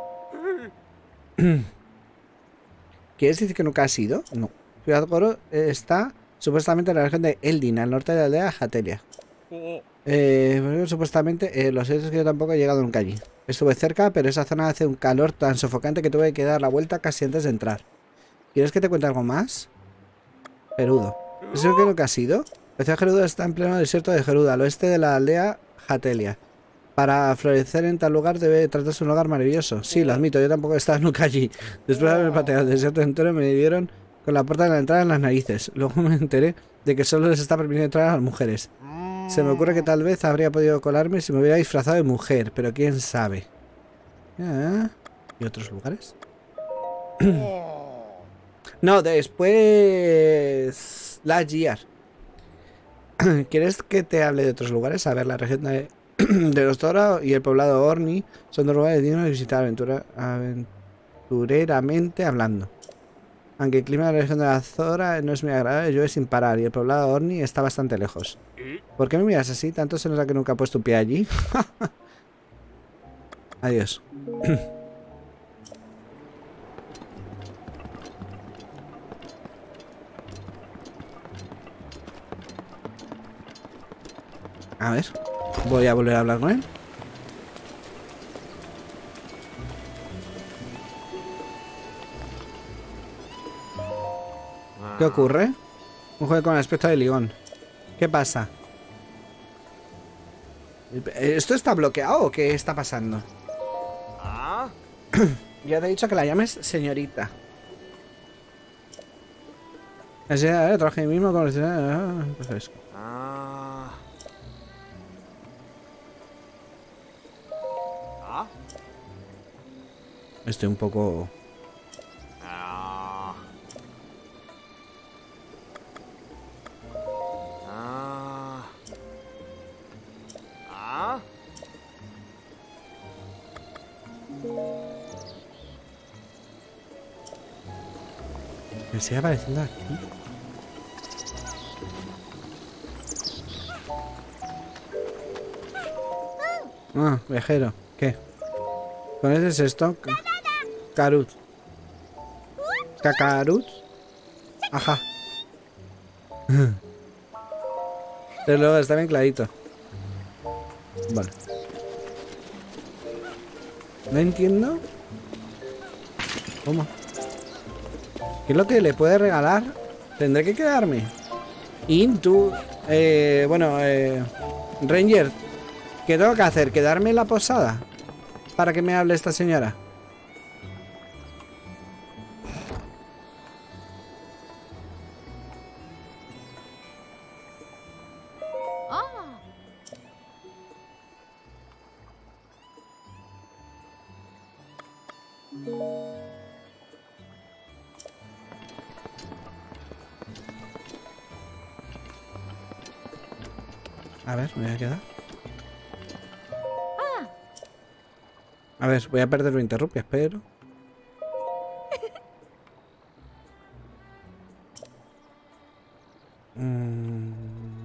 A: ¿Quieres decir que nunca has ido? No. Ciudad Goro está supuestamente en la región de Eldin, al norte de la aldea Hatelia. Eh, bueno, supuestamente, eh, lo cierto es que yo tampoco he llegado nunca allí. Estuve cerca, pero esa zona hace un calor tan sofocante que tuve que dar la vuelta casi antes de entrar. ¿Quieres que te cuente algo más? Gerudo. ¿Eso que nunca has ido? La ciudad de Gerudo está en pleno desierto de Gerudo, al oeste de la aldea Hatelia. Para florecer en tal lugar debe tratarse de un lugar maravilloso. Sí, lo admito, yo tampoco he estado nunca allí. Después de haber pateado el desierto entero me dieron con la puerta de la entrada en las narices. Luego me enteré de que solo les está permitido entrar a las mujeres. Se me ocurre que tal vez habría podido colarme si me hubiera disfrazado de mujer, pero quién sabe. Ah, ¿y otros lugares? No, después... La Giar. ¿Quieres que te hable de otros lugares? A ver, la región de, de los Tora y el poblado Orni son dos lugares dignos de visitar aventura, aventureramente hablando. Aunque el clima de la región de la Zora no es muy agradable, llueve sin parar y el poblado Orni está bastante lejos. ¿Por qué me miras así? ¿Tanto se nota que nunca he puesto un pie allí? Adiós. A ver, voy a volver a hablar con él. ¿Qué ocurre? Un juego con el aspecto de Ligón. ¿Qué pasa? ¿Esto está bloqueado o qué está pasando? Ya te he dicho que la llames señorita. Así, a ver, traje mismo con el... Pues estoy un poco... Me sigue apareciendo aquí. Ah, viajero. ¿Qué? ¿Conoces esto? Carut. ¿Cacarut? Ajá. Pero luego está bien clarito. Vale. No entiendo. ¿Cómo? ¿Qué es lo que le puede regalar? Tendré que quedarme. Intu. Eh, bueno, eh, Ranger. ¿Qué tengo que hacer? ¿Quedarme en la posada? Para que me hable esta señora. A ver, me voy a quedar. A ver, voy a perder veinte rupias, pero... Mm...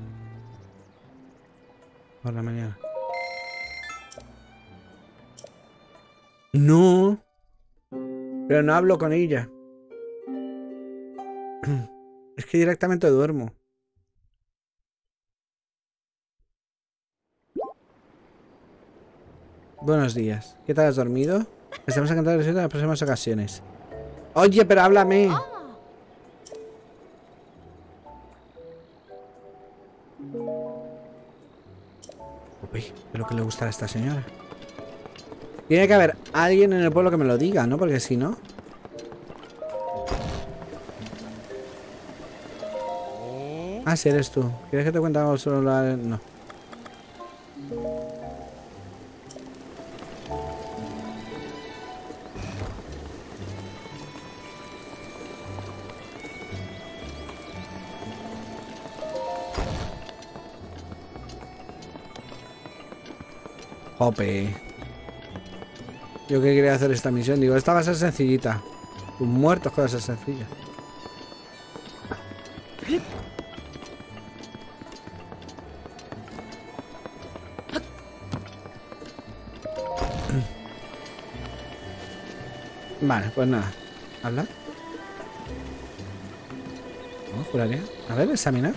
A: Por la mañana. No. Pero no hablo con ella. Es que directamente duermo. Buenos días. ¿Qué tal has dormido? Estamos encantados de en las próximas ocasiones. Oye, pero háblame. Uy, pero que le gustará a esta señora. Tiene que haber alguien en el pueblo que me lo diga, ¿no? Porque si no... Ah, si eres tú. ¿Quieres que te cuente algo sobre la...? No. Jope. Yo que quería hacer esta misión. Digo, esta va a ser sencillita. Un muerto que va a ser sencilla. Vale, pues nada. ¿Habla? No, juraría. A ver, examinar.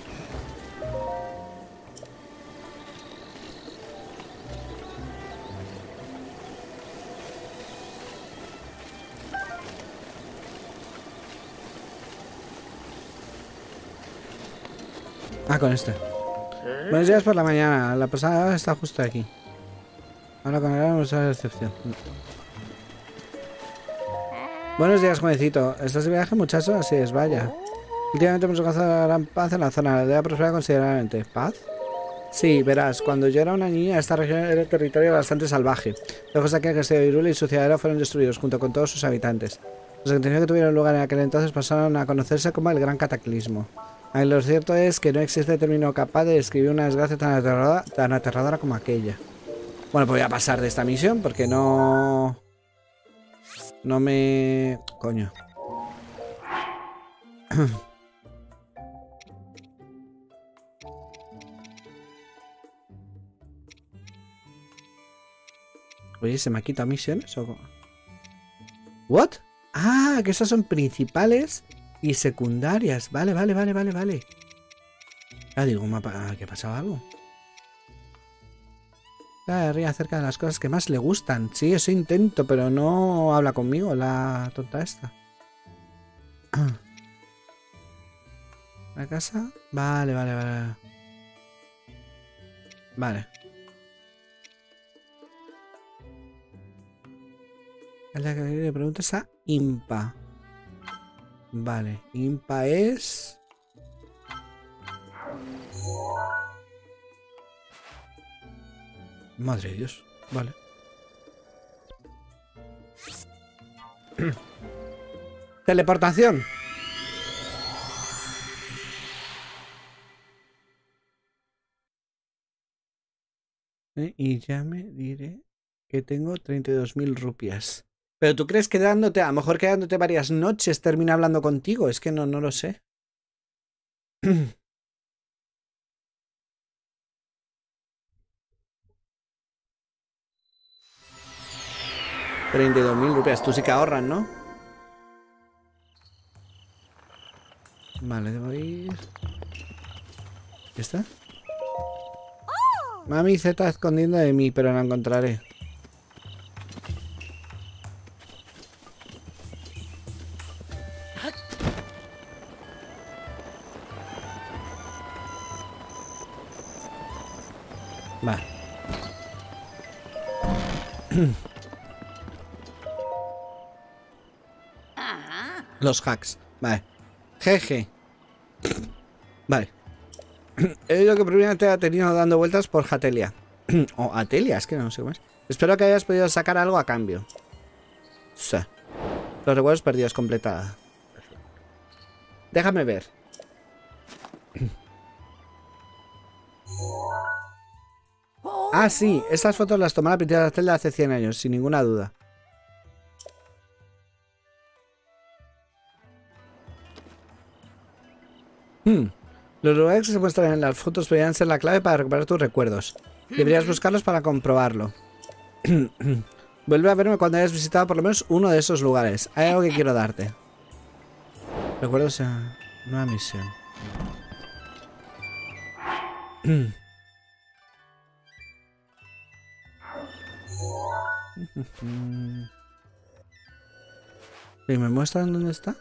A: Ah, con este. Buenos días por la mañana. La posada está justo aquí. Ahora con el usa de excepción. Buenos días, jovencito. ¿Estás de viaje, muchacho? Así es, vaya. Últimamente hemos alcanzado gran paz en la zona. La aldea prospera considerablemente. ¿Paz? Sí, verás, cuando yo era una niña, esta región era un territorio bastante salvaje. Lejos de aquel castillo de Hyrule y su ciudadela fueron destruidos junto con todos sus habitantes. Los acontecimientos que tuvieron lugar en aquel entonces pasaron a conocerse como el Gran Cataclismo. Ahí lo cierto es que no existe término capaz de describir una desgracia tan aterradora, tan aterradora como aquella. Bueno, pues voy a pasar de esta misión porque no... No me... Coño. Oye, ¿se me ha quitado misiones o...? ¿What? Ah, que esas son principales y secundarias. Vale, vale, vale, vale, vale. Ah, digo, mapa... ¿qué ha pasado algo? Ríe acerca de las cosas que más le gustan. Sí, eso intento, pero no habla conmigo la tonta esta. ¿La casa? Vale, vale, vale. Vale. Es la que le preguntas a Impa. Vale, Impa es... Madre de Dios, vale. Teleportación. ¿Eh? Y ya me diré que tengo treinta y dos mil rupias. Pero tú crees que dándote, a lo mejor quedándote varias noches termina hablando contigo. Es que no, no lo sé. treinta y dos mil rupias. Tú sí que ahorras, ¿no? Vale, debo ir... ¿Ya está? Mami se está escondiendo de mí, pero la encontraré. Vale. Los hacks. Vale. Jeje. Vale. He oído que previamente ha tenido dando vueltas por Hatelia. O Atelia, es que no sé cómo es. Espero que hayas podido sacar algo a cambio. Sí. Los recuerdos perdidos, completada. Déjame ver. Ah, sí. Estas fotos las tomó la pintura de Hatelia hace cien años, sin ninguna duda. Hmm. Los lugares que se muestran en las fotos podrían ser la clave para recuperar tus recuerdos. Deberías buscarlos para comprobarlo. Vuelve a verme cuando hayas visitado por lo menos uno de esos lugares. Hay algo que quiero darte. Recuerdos a nueva misión. ¿Y me muestran dónde está?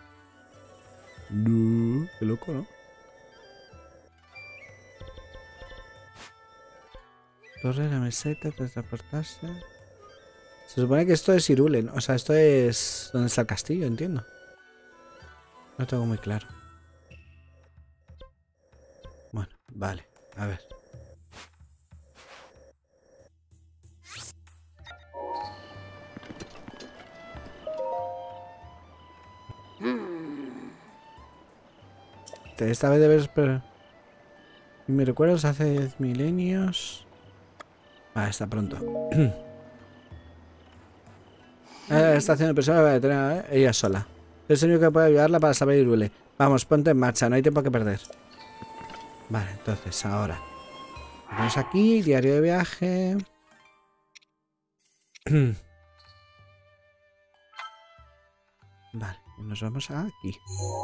A: No, qué loco, ¿no? Torre de la meseta, transportarse. Se supone que esto es Irulen. O sea, esto es... ¿Dónde está el castillo? Entiendo. No tengo muy claro. Bueno, vale. A ver. Esta vez debes... Y me recuerdas hace diez milenios... Ah, está pronto. La estación de persona va a tener ella sola. Es el único que puede ayudarla para saber Irule. Vamos, ponte en marcha, no hay tiempo que perder. Vale, entonces, ahora. Vamos aquí, diario de viaje. Vale, nos vamos aquí.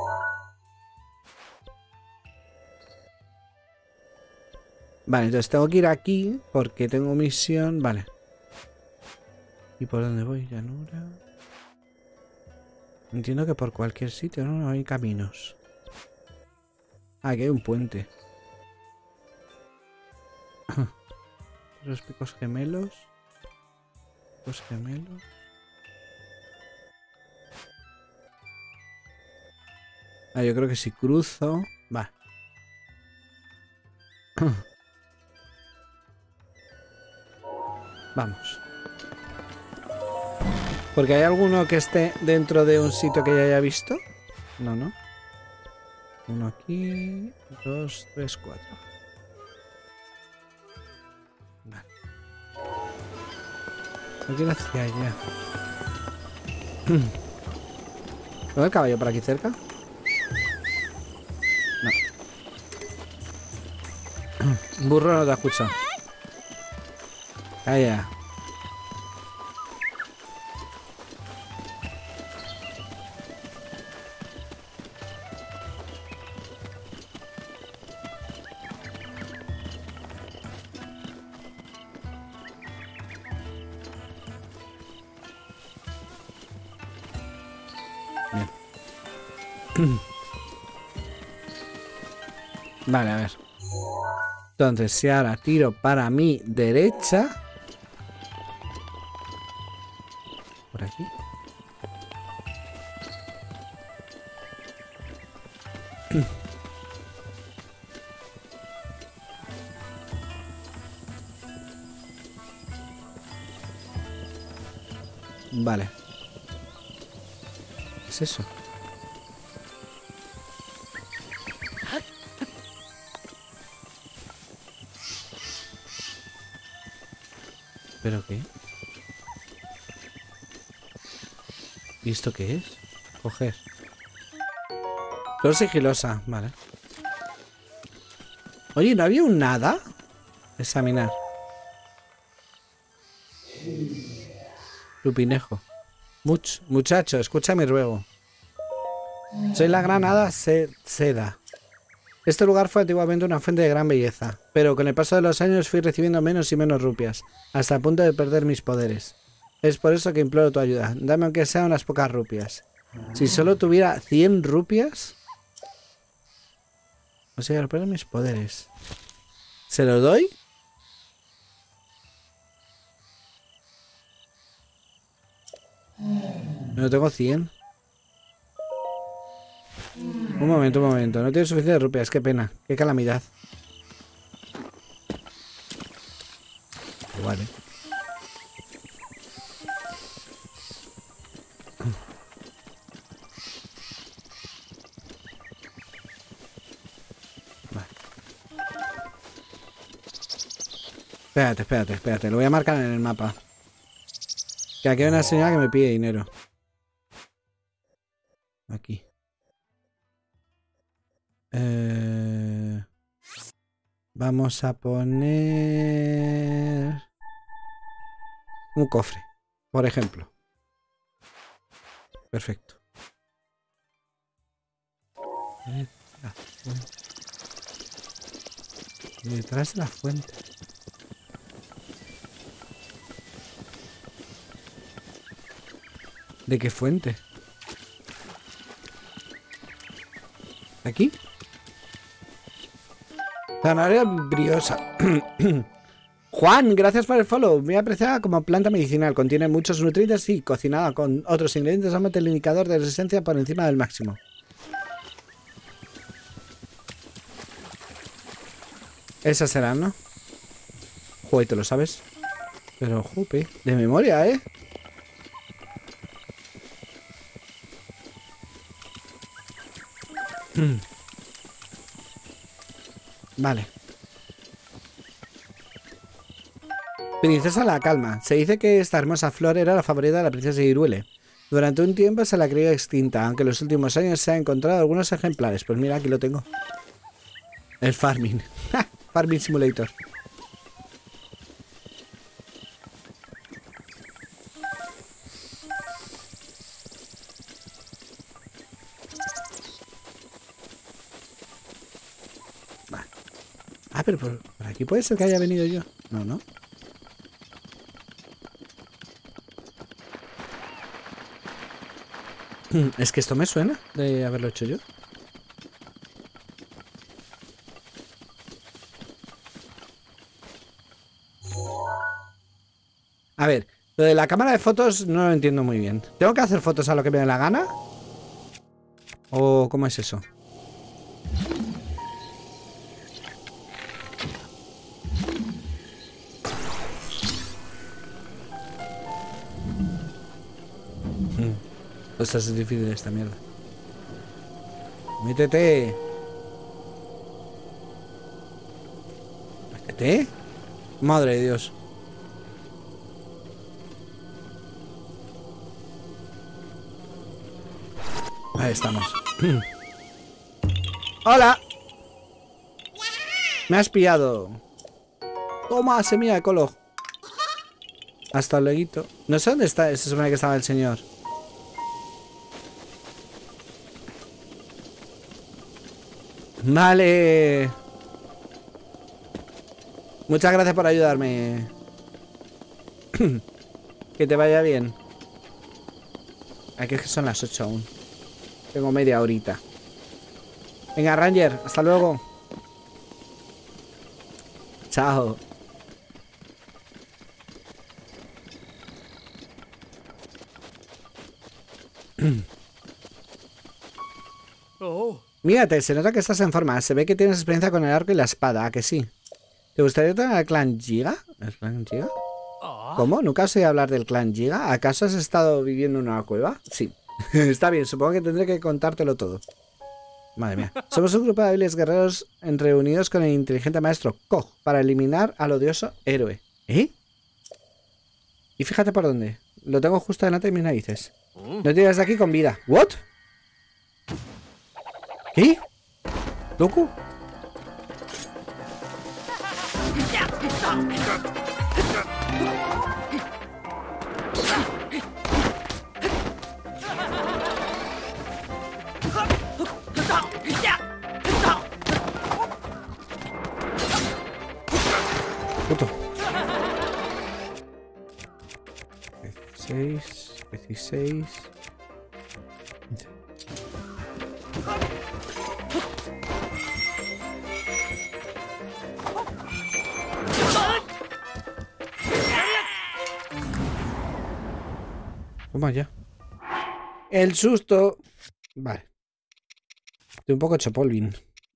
A: Vale, entonces tengo que ir aquí porque tengo misión. Vale. ¿Y por dónde voy? Llanura. Entiendo que por cualquier sitio, ¿no? No hay caminos. Ah, aquí hay un puente. Los picos gemelos. Picos gemelos. Ah, yo creo que si cruzo... Va. Vamos. Porque hay alguno que esté dentro de un sitio que ya haya visto. No, no. Uno aquí. Dos, tres, cuatro. Vale. No quiero hacia allá. ¿Tengo el caballo por aquí cerca? No. Burro no te escucha. Calla. Vale, a ver. Entonces, si ahora tiro para mi derecha. Por aquí. Vale. ¿Qué es eso? ¿Pero qué? ¿Y esto qué es? Coger. Flor sigilosa, vale. Oye, ¿no había un nada? Examinar. Lupinejo. Much, muchacho, escucha mi ruego. Soy la gran hada Seda. Este lugar fue antiguamente una fuente de gran belleza, pero con el paso de los años fui recibiendo menos y menos rupias, hasta el punto de perder mis poderes. Es por eso que imploro tu ayuda. Dame aunque sea unas pocas rupias. Si solo tuviera cien rupias... O sea, perder mis poderes. ¿Se lo doy? No tengo cien. Un momento, un momento. No tiene suficiente rupias. Qué pena. Qué calamidad. Vale. Vale. Espérate, espérate, espérate. Lo voy a marcar en el mapa. Que aquí hay una señora que me pide dinero. Aquí. Eh, vamos a poner un cofre, por ejemplo. Perfecto. Detrás de la fuente. ¿De qué fuente? ¿Aquí? Zanahoria briosa. Juan, gracias por el follow. Muy apreciada como planta medicinal. Contiene muchos nutrientes y cocinada con otros ingredientes aumenta el indicador de resistencia por encima del máximo. Esas serán, ¿no? Joder, ¿te lo sabes? Pero, jupe, de memoria, ¿eh? Vale. Princesa la Calma. Se dice que esta hermosa flor era la favorita de la princesa Iruele. Durante un tiempo se la creyó extinta, aunque en los últimos años se han encontrado algunos ejemplares. Pues mira, aquí lo tengo. El Farming. Farming Simulator. Vale. Ah, pero por, por aquí puede ser que haya venido yo. No, no. Es que esto me suena de haberlo hecho yo. A ver, lo de la cámara de fotos no lo entiendo muy bien. ¿Tengo que hacer fotos a lo que me dé la gana? ¿O cómo es eso? Ostras, es difícil esta mierda. Métete. Métete. Madre de Dios. Ahí estamos. ¡Hola! Me has pillado. Toma, semilla de colo. Hasta luego. No sé dónde está. Se supone que estaba el señor. Vale. Muchas gracias por ayudarme. Que te vaya bien. Aquí es que son las ocho aún. Tengo media horita. Venga, Ranger, hasta luego. Chao.
C: Oh.
A: Mírate, se nota que estás en forma. Se ve que tienes experiencia con el arco y la espada, ¿a que sí? ¿Te gustaría tener al clan Giga? ¿El clan Giga? ¿Cómo? ¿Nunca has oído hablar del clan Giga? ¿Acaso has estado viviendo en una cueva? Sí. Está bien, supongo que tendré que contártelo todo. Madre mía. Somos un grupo de hábiles guerreros reunidos con el inteligente maestro Koch para eliminar al odioso héroe. ¿Eh? Y fíjate por dónde. Lo tengo justo delante de mis narices. No tiras de aquí con vida. ¿What? ¿Qué? ¿Loco? Puto. dieciséis, dieciséis. Toma ya. El susto. Vale. Estoy un poco chopolvin.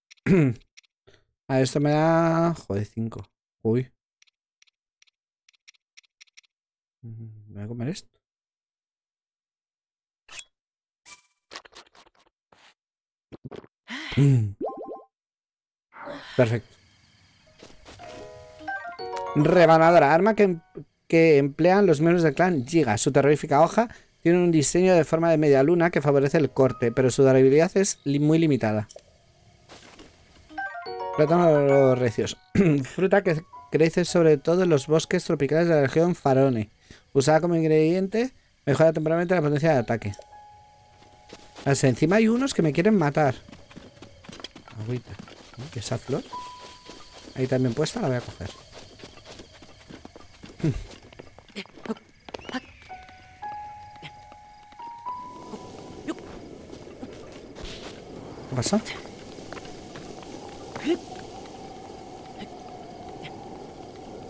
A: A esto me da... Joder, cinco. Uy. ¿Me voy a comer esto? Perfecto. Rebanadora. Arma que, que emplean los miembros del clan Giga. Su terrorífica hoja tiene un diseño de forma de media luna que favorece el corte, pero su durabilidad es li muy limitada. Plátanos recios. Fruta que crece sobre todo en los bosques tropicales de la región Farone. Usada como ingrediente, mejora temporalmente la potencia de ataque. Hasta encima hay unos que me quieren matar. Agüita. ¿Qué es esa flor? Ahí también puesta, la voy a coger. ¿Qué pasa?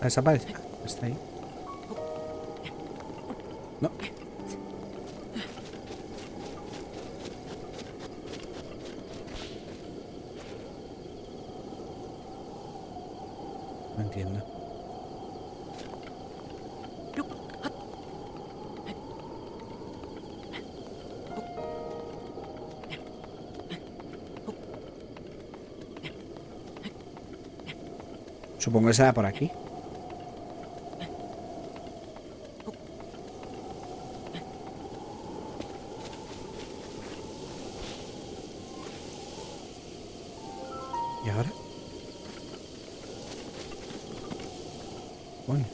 A: desaparecido. Está ahí. No. No entiendo. Supongo que será por aquí. ¿Y ahora? Bueno.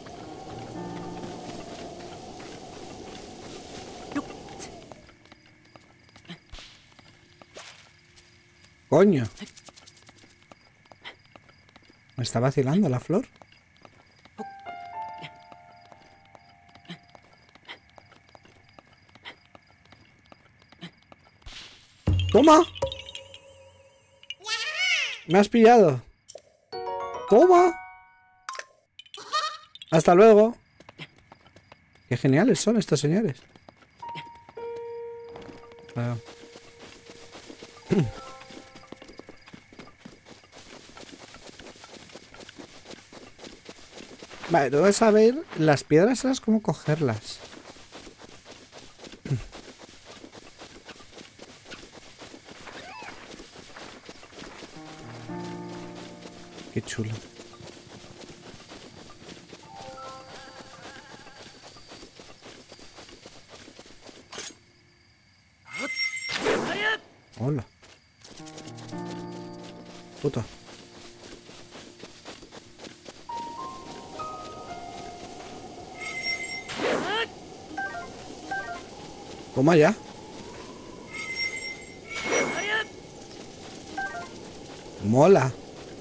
A: Coño. ¿Me está vacilando la flor? ¡Toma! Me has pillado. ¡Toma! Hasta luego. Qué geniales son estos señores. Ah. Vale, tengo que saber las piedras esas, cómo cogerlas. Qué chulo. Hola. Puto. Toma ya. Mola.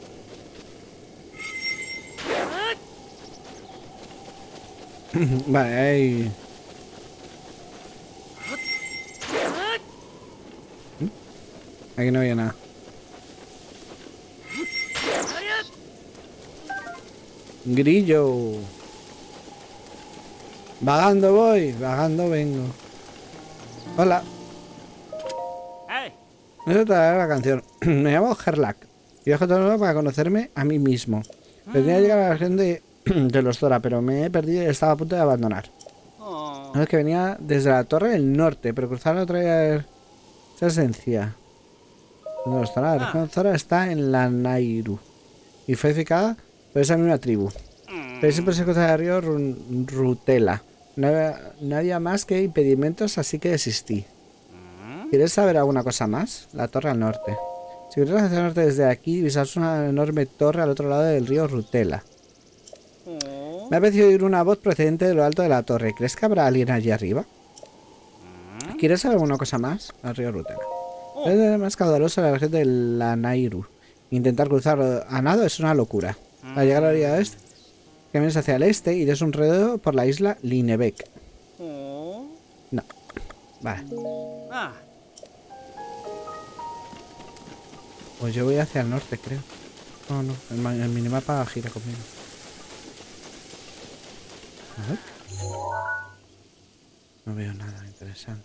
A: Vale, ahí. Aquí no había nada. Grillo. Vagando voy, vagando vengo. Hola.
C: Hey.
A: No se trata de la canción. Me llamo Herlack. Y viajo todo el mundo para conocerme a mí mismo. Pretendía llegar a la región de, de los Zora, pero me he perdido y estaba a punto de abandonar.
C: Oh.
A: No, es que venía desde la Torre del Norte, pero cruzar la otra esa esencia. Los Zora, la región Zora está en la Nairu y fue edificada por esa misma tribu. Pero siempre se cruza el río Run- Rutela. No había, no había más que impedimentos, así que desistí. ¿Quieres saber alguna cosa más? La torre al norte. Si cruzas hacia el norte desde aquí, visas una enorme torre al otro lado del río Rutela. Me ha parecido oír una voz procedente de lo alto de la torre. ¿Crees que habrá alguien allí arriba? ¿Quieres saber alguna cosa más? Al río Rutela. Es más caudaloso la región de la Nairu. Intentar cruzar a nado es una locura. Para llegar a la orilla oeste, caminas hacia el este y des un rodeo por la isla Linebeck. No. Vale.
C: Ah.
A: Pues yo voy hacia el norte, creo. No, no. El, ma- el minimapa gira conmigo. A ver. No veo nada interesante.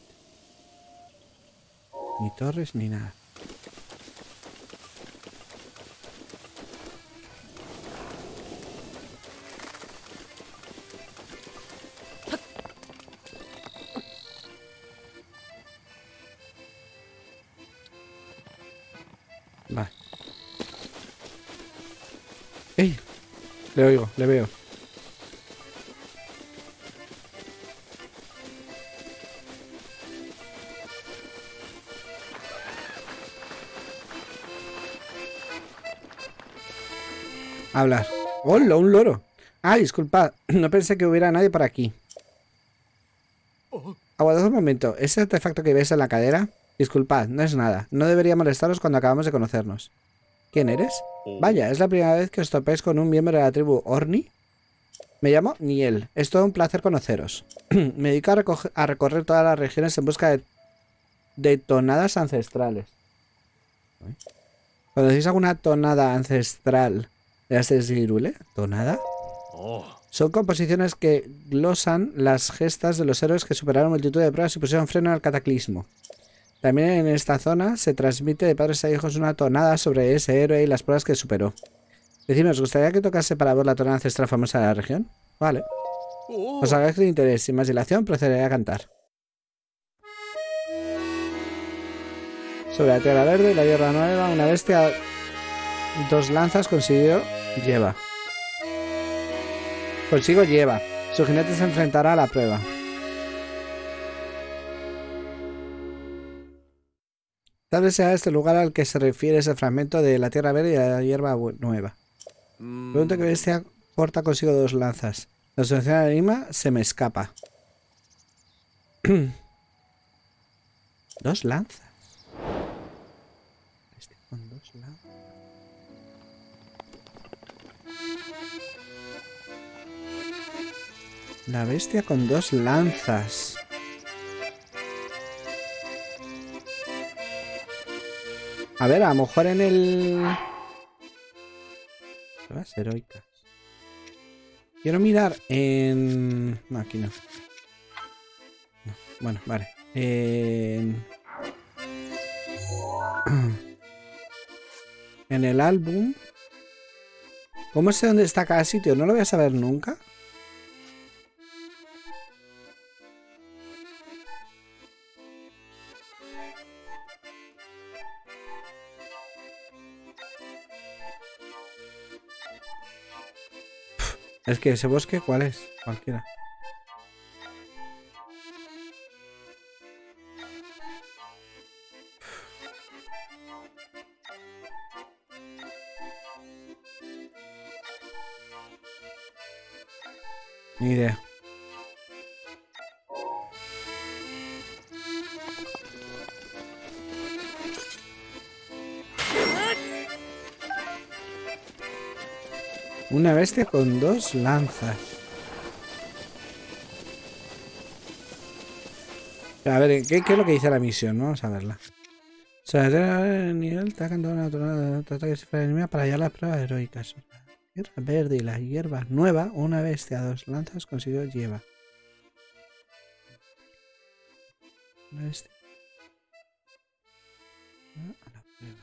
A: Ni torres ni nada. Vale. ¡Ey! Le oigo, le veo. Hablar. ¡Hola! Un loro. Ah, disculpad. No pensé que hubiera nadie por aquí. Aguardad un momento. ¿Ese artefacto que ves en la cadera? Disculpad, no es nada. No debería molestaros cuando acabamos de conocernos. ¿Quién eres? Vaya, es la primera vez que os topéis con un miembro de la tribu Orni. Me llamo Niel. Es todo un placer conoceros. Me dedico a, recoger- a recorrer todas las regiones en busca de, de tonadas ancestrales. ¿Conocéis alguna tonada ancestral de las de Hyrule? ¿Tonada? Son composiciones que glosan las gestas de los héroes que superaron multitud de pruebas y pusieron freno al cataclismo. También en esta zona se transmite de padres a hijos una tonada sobre ese héroe y las pruebas que superó. Decidme, ¿os gustaría que tocase para vos la tonada ancestral famosa de la región? Vale. Os agradezco el interés. Sin más dilación, procederé a cantar. Sobre la tierra verde y la hierba nueva, una bestia, dos lanzas consiguió lleva. Consigo lleva. Su jinete se enfrentará a la prueba. Tal vez sea este lugar al que se refiere ese fragmento de la tierra verde y la hierba nueva. Pregunto que bestia corta consigo dos lanzas. La solución al enigma se me escapa. Dos lanzas. Bestia con dos lanzas. La bestia con dos lanzas. A ver, a lo mejor en el... Pruebas heroicas. Quiero mirar en... No, aquí no. No. Bueno, vale. En... en el álbum... ¿Cómo sé dónde está cada sitio? No lo voy a saber nunca. Es que ese bosque, ¿cuál es? Cualquiera. Ni idea. Una bestia con dos lanzas. A ver, ¿qué, ¿qué es lo que dice la misión? Vamos a verla. O sea, el nivel te ha cantado una tonada de ataque enemiga para hallar las pruebas heroicas. La tierra verde y la hierba nueva, una bestia a dos lanzas consiguió lleva. Una bestia. A la prueba.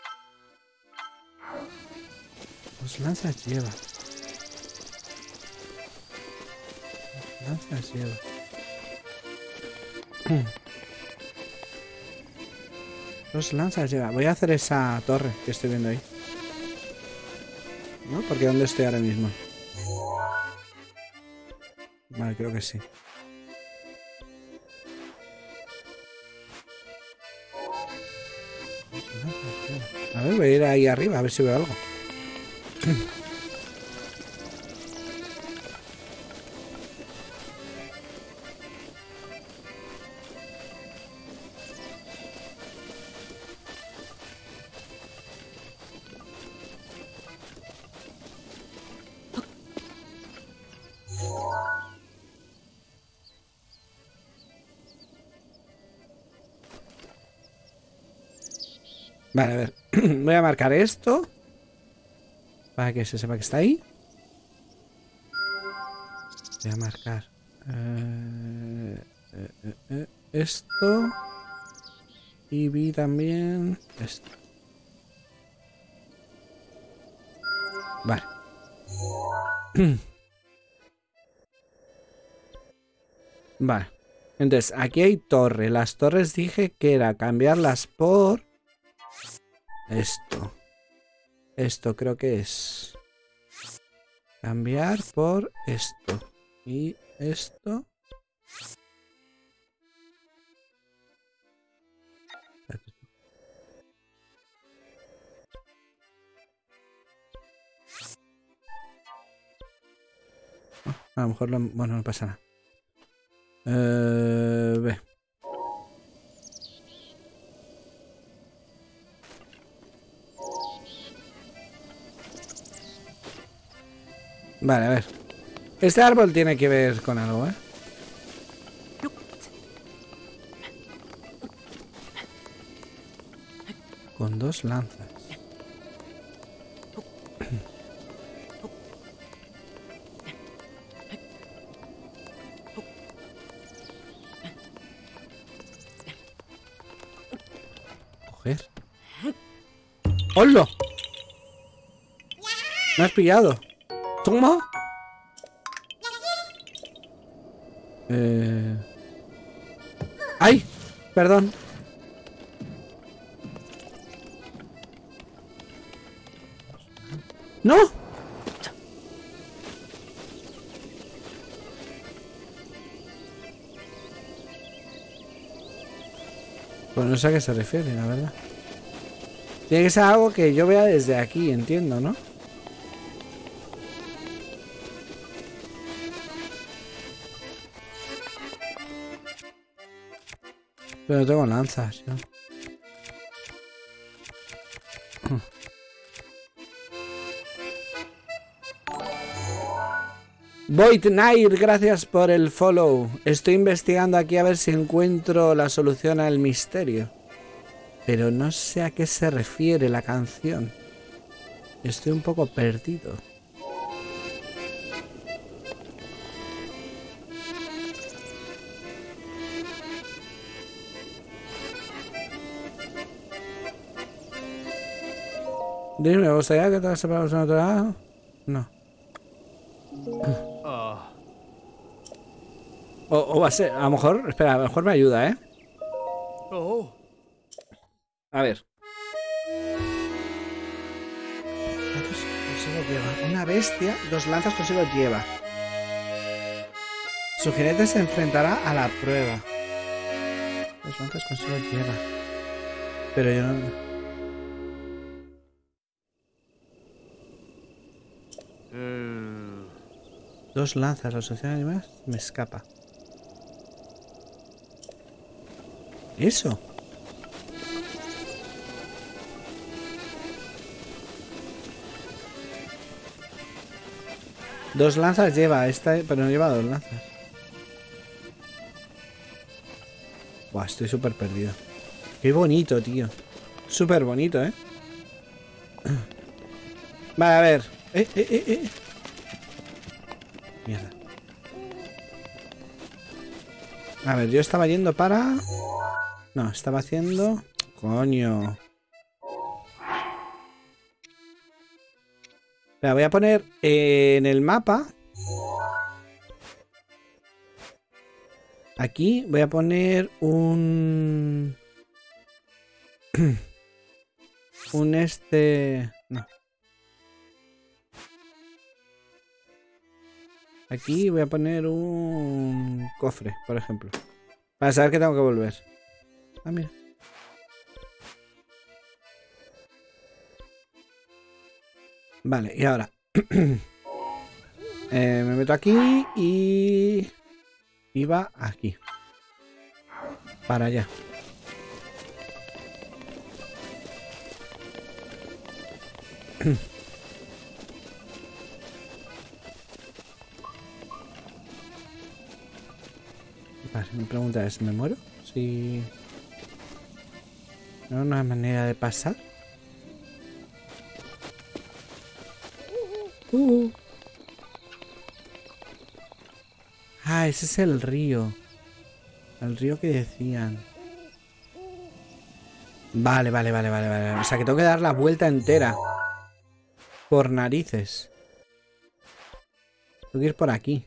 A: Dos lanzas lleva. Dos lanzas lleva. Dos lanzas lleva. Voy a hacer esa torre que estoy viendo ahí. ¿No? Porque ¿dónde estoy ahora mismo? Vale, creo que sí. A ver, voy a ir ahí arriba a ver si veo algo. Vale, a ver. Voy a marcar esto para que se sepa que está ahí. Voy a marcar eh, eh, eh, eh, esto y vi también esto. Vale. Vale. Entonces, aquí hay torre. Las torres dije que era cambiarlas por esto. Esto creo que es cambiar por esto. Y esto. A lo mejor lo, bueno, no pasa nada. Eh, ve. Vale, a ver. Este árbol tiene que ver con algo, ¿eh? Con dos lanzas. coger? ¡Hola! ¿Me has pillado? ¿Toma? Eh... ¡Ay! Perdón. ¡No! Pues no sé a qué se refiere, la verdad. Tiene que ser algo que yo vea desde aquí, entiendo, ¿no? Pero no tengo lanzas, yo. Void Nair, gracias por el follow. Estoy investigando aquí a ver si encuentro la solución al misterio. Pero no sé a qué se refiere la canción. Estoy un poco perdido. Dime, ¿me gustaría que te separamos en otro lado? No. O, o va a ser, a lo mejor, espera, a lo mejor me ayuda, ¿eh?
C: Oh.
A: A ver. Consigo lleva. Una bestia, dos lanzas consigo lleva. Su jinete se enfrentará a la prueba. Dos lanzas consigo lleva. Pero yo no...
C: Mm.
A: Dos lanzas, la asociación de animales me escapa. ¿Eso? Dos lanzas lleva esta, pero no lleva dos lanzas. Buah, estoy súper perdido. Qué bonito, tío. Súper bonito, ¿eh? Vale, a ver. Eh, eh, eh, eh. Mierda. A ver, yo estaba yendo para... No, estaba haciendo... Coño. La voy a poner eh, en el mapa. Aquí voy a poner un... un este... No. Aquí voy a poner un cofre, por ejemplo. Para saber que tengo que volver. Ah, mira. Vale, y ahora eh, me meto aquí y iba aquí para allá. Vale, mi pregunta es, ¿me muero? Si no hay una manera de pasar. Uh. Ah, ese es el río. El río que decían. Vale, vale, vale, vale, vale. O sea que tengo que dar la vuelta entera. Por narices. Tengo que ir por aquí.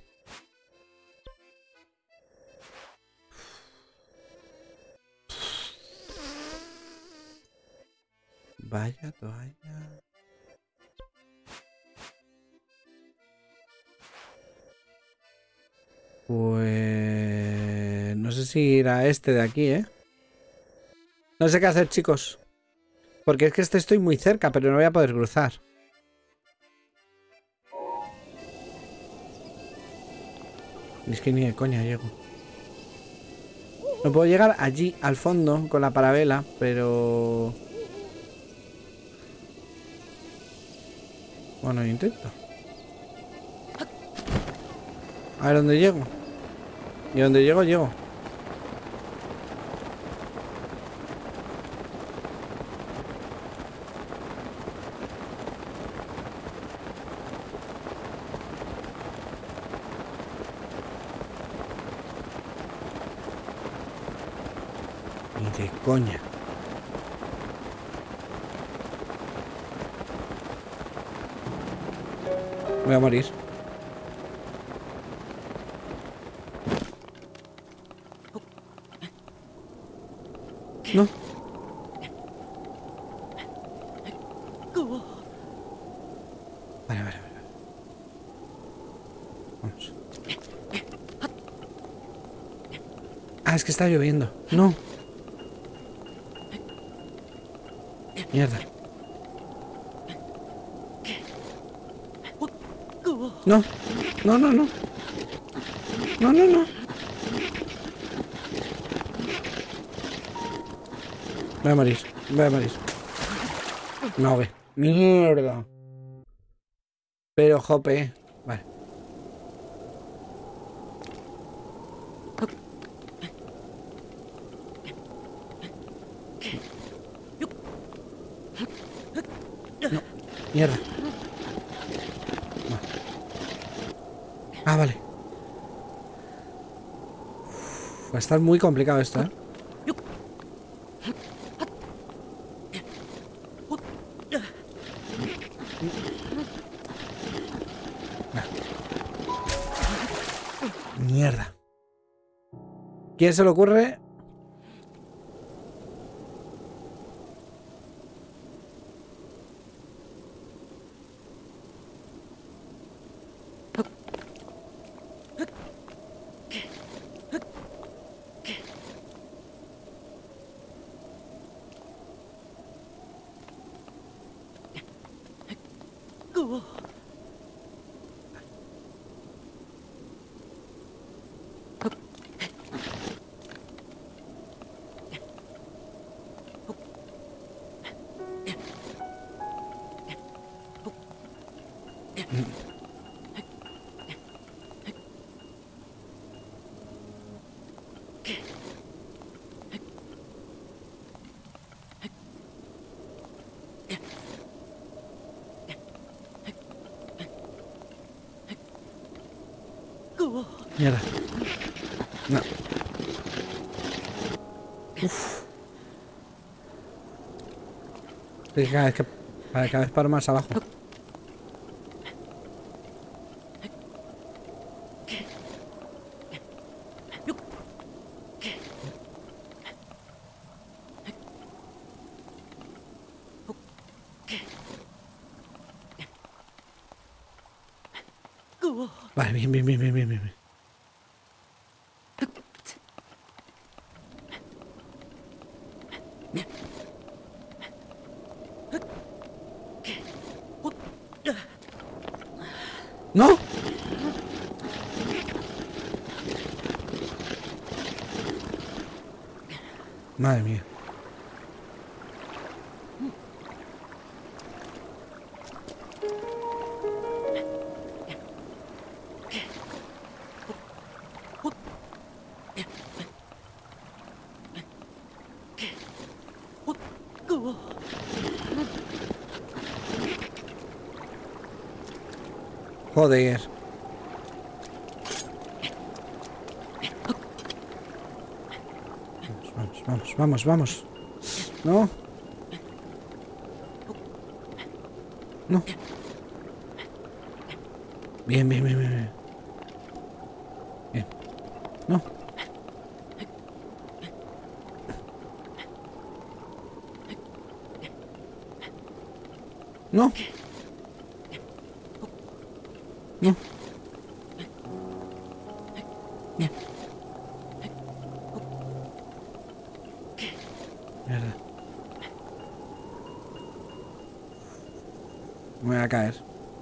A: Vaya toalla. Pues... no sé si ir a este de aquí, ¿eh? No sé qué hacer, chicos. Porque es que este estoy muy cerca, pero no voy a poder cruzar. Es que ni de coña llego. No puedo llegar allí, al fondo, con la parabela, pero... Bueno, intento. A ver dónde llego. Y donde llego, llego. Ni de coña. Voy a morir. No. Vale, vale, vale. Vamos. Ah, es que está lloviendo. No. Mierda. No. No, no, no. No, no, no. Voy a morir. Voy a morir. Me ahogué. Mierda. Pero, jope. Vale. No. Mierda. No. Ah, vale. Uf, va a estar muy complicado esto, ¿eh? Mierda. ¿Quién se le ocurre? Mierda. No. Uf. Es que cada vez que cada vez paro más abajo. Vale, bien, bien, bien, bien, bien, bien. ¡No! Madre mía. Joder. Vamos, vamos, vamos, vamos. No. No. Bien, bien, bien, bien. Bien. No. No. No. No. Mierda. Me voy a caer.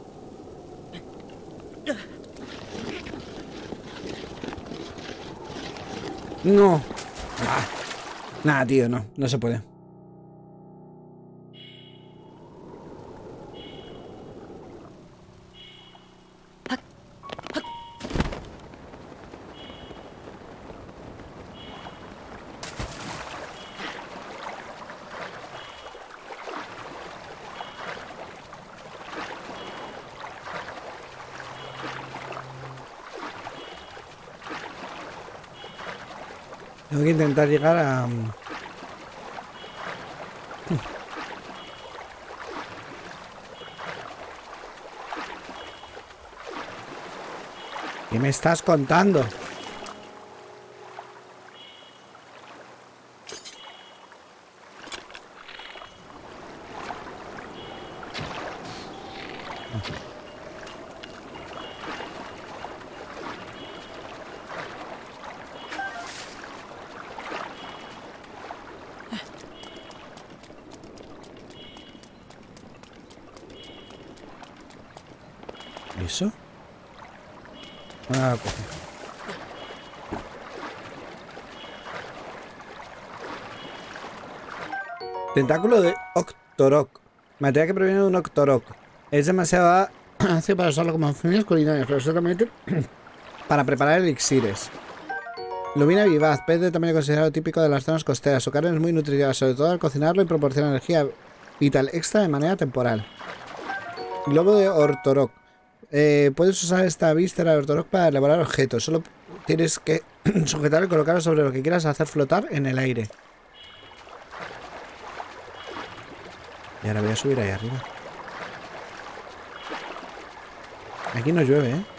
A: No. Ah. Nada, tío, no. No se puede. Tengo que intentar llegar a... ¿Qué me estás contando? ¿Eso? Ah, coge. Tentáculo de Octorok. Materia que proviene de un Octorok. Es demasiado ácido para usarlo como fines culinarios, pero solamente para preparar elixires. Lubina vivaz, pez de tamaño considerado típico de las zonas costeras. Su carne es muy nutritiva, sobre todo al cocinarlo, y proporciona energía vital extra de manera temporal. Globo de Ortorok. Eh, puedes usar esta víscera de Ortorok para elaborar objetos. Solo tienes que sujetarlo y colocarlo sobre lo que quieras hacer flotar en el aire. Y ahora voy a subir ahí arriba. Aquí no llueve, ¿eh?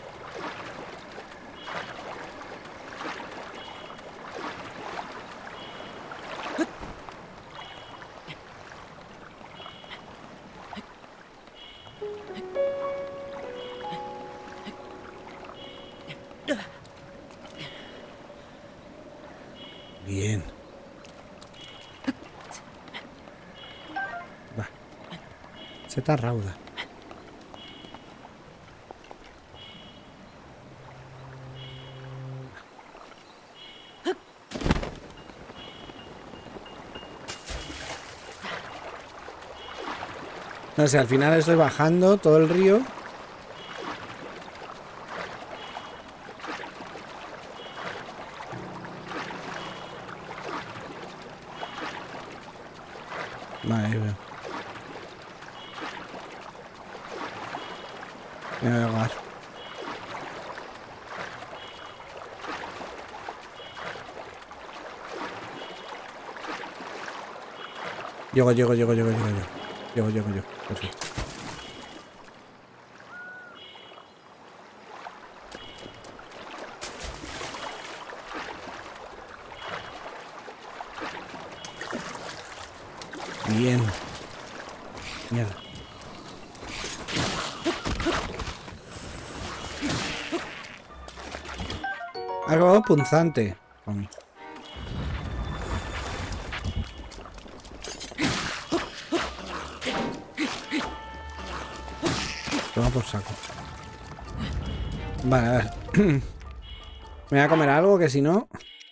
A: Bien. Va. Seta rauda. No sé, al final estoy bajando todo el río. Vale, ahí veo. Me voy a ahogar. Llego, llego, llego, llego, llego, llego. Llego, llego, llego. Perfecto. Bien. Mierda. Algo punzante. Vamos. Toma por saco. Vale, a ver. Me voy a comer algo que si no...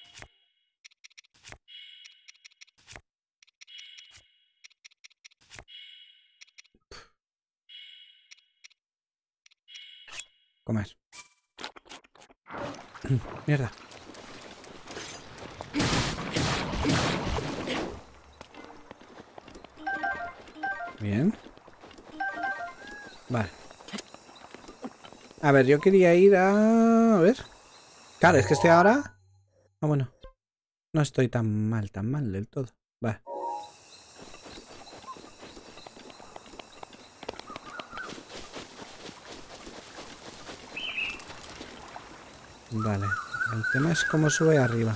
A: Comer. Mierda. Bien. Vale. A ver, yo quería ir a... A ver. Claro, es que estoy ahora... Ah, bueno. No estoy tan mal, tan mal del todo. Vale. Vale. El tema es cómo sube arriba.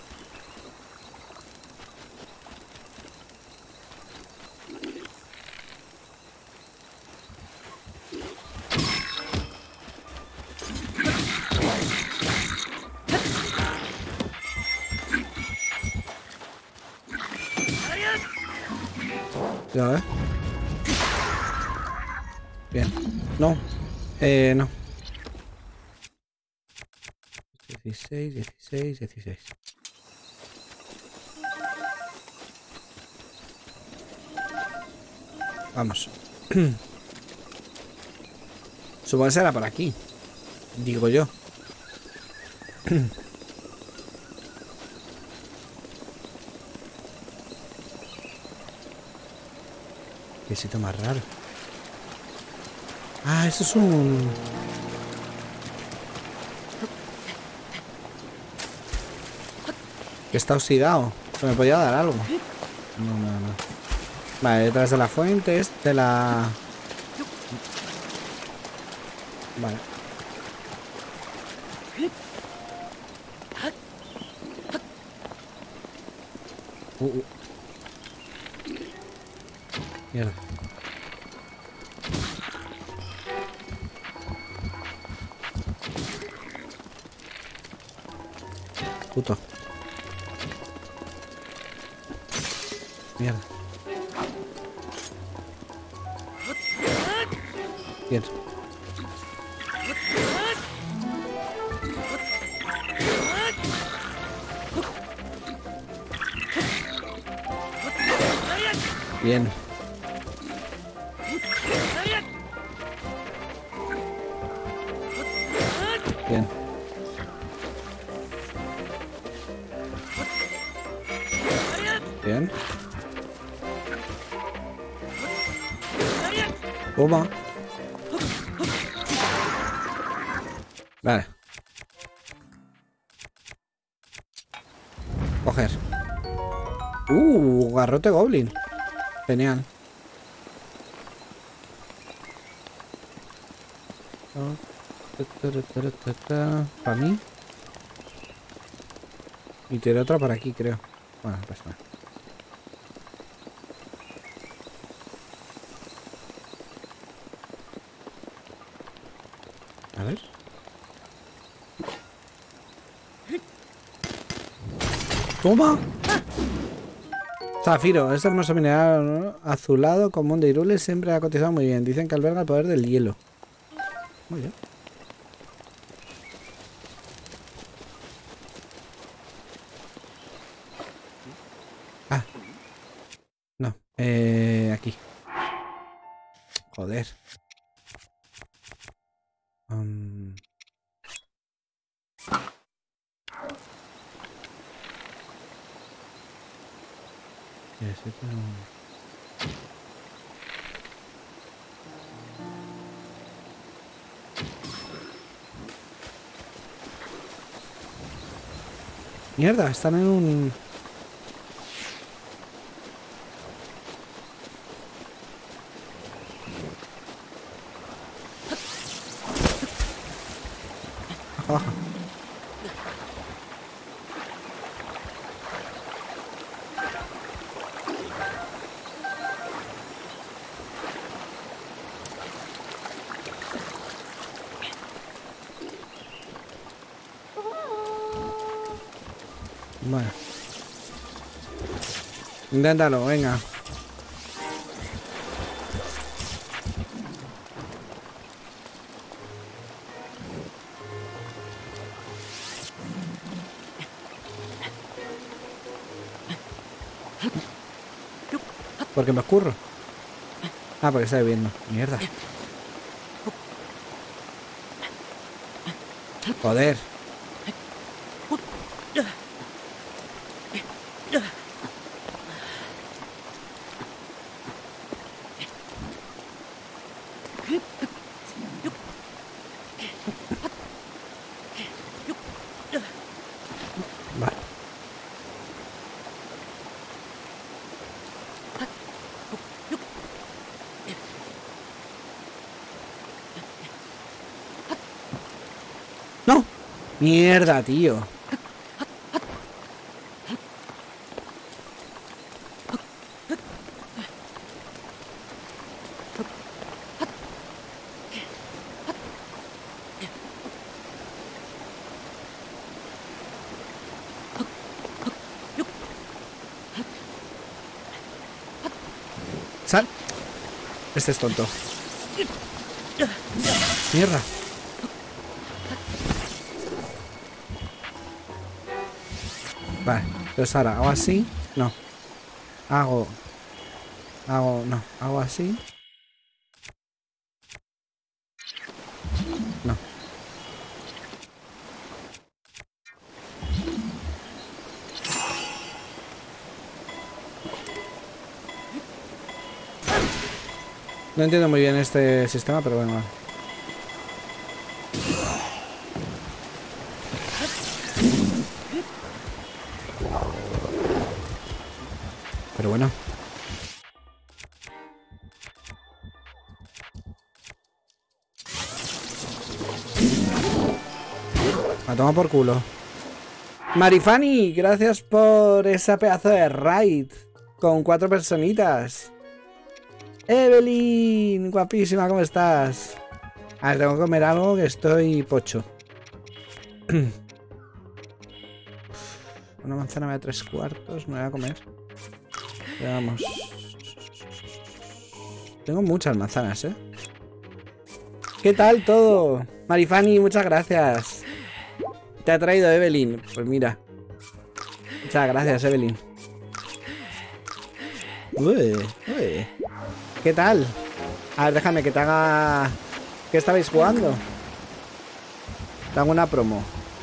A: Ya, ¿eh? Bien. No. Eh, no. dieciséis, dieciséis, dieciséis. Vamos. Supongo que será por aquí. Digo yo. Qué sitio más raro. Ah, eso es un... que está oxidado. ¿Se me podía dar algo? No, no, no. Vale, detrás de la fuente es de la... Vale. Uh, uh. Mierda. Puto. Mierda. Bien. Bien. Bien. Bien. Toma. Vale. Coger. Uh, garrote goblin. Genial. Para mí. Y tiene otra por aquí, creo. Bueno, pues nada. A ver. ¡Toma! Zafiro, este hermoso mineral, ¿no? Azulado común de Irule siempre ha cotizado muy bien. Dicen que alberga el poder del hielo. Muy bien. Ah. No. Eh, aquí. Joder. Um... Mierda, están en un... Ajá. Bueno. Inténtalo, venga. Porque me escurro. Ah, porque está bebiendo. Mierda. Joder. Vale. ¡No! Mierda, tío. Sal. Este es tonto. Mierda. Vale, entonces ahora hago así. No. Hago. Hago. No. Hago así. No. No entiendo muy bien este sistema, pero bueno. Pero bueno. A tomar por culo. Marifani, gracias por esa pedazo de raid con cuatro personitas. Evelyn, guapísima, ¿cómo estás? A ver, tengo que comer algo que estoy pocho. Una manzana me da tres cuartos, me voy a comer. Veamos. Tengo muchas manzanas, ¿eh? ¿Qué tal todo? Marifani, muchas gracias. Te ha traído Evelyn. Pues mira. Muchas gracias, Evelyn. Uy, uy. ¿Qué tal? A ver, déjame que te haga... ¿Qué estabais jugando? Te hago una promo.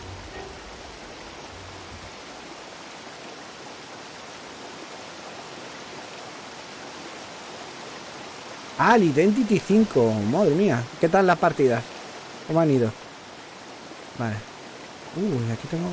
A: Ah, el Identity cinco. Madre mía. ¿Qué tal las partidas? ¿Cómo han ido? Vale. Uy, aquí tengo...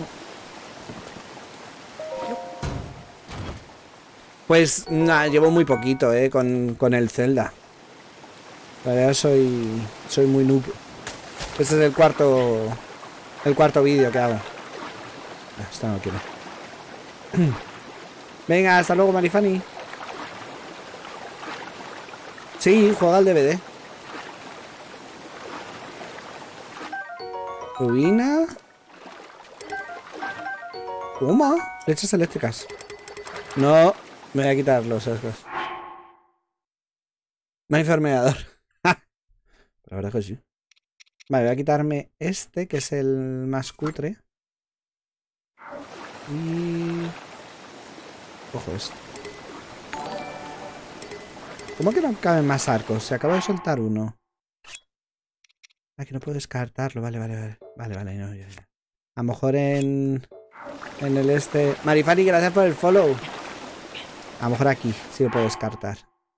A: Pues nada, llevo muy poquito, eh, con, con el Zelda. La verdad soy... Soy muy noob. Este es el cuarto... El cuarto vídeo que hago. Ah, esta no quiero. Venga, hasta luego, Marifani. Sí, juega al D V D. Rubina. ¿Cómo? Leches eléctricas. No, me voy a quitar los sesgos. Enfermeador. La verdad que sí. Vale, voy a quitarme este, que es el más cutre. Y... Cojo este. ¿Cómo que no caben más arcos? Se acaba de soltar uno. Ah, que no puedo descartarlo. Vale, vale, vale. Vale, vale, no, ya, ya. A lo mejor en... En el este... Marifani, gracias por el follow. A lo mejor aquí sí lo puedo descartar.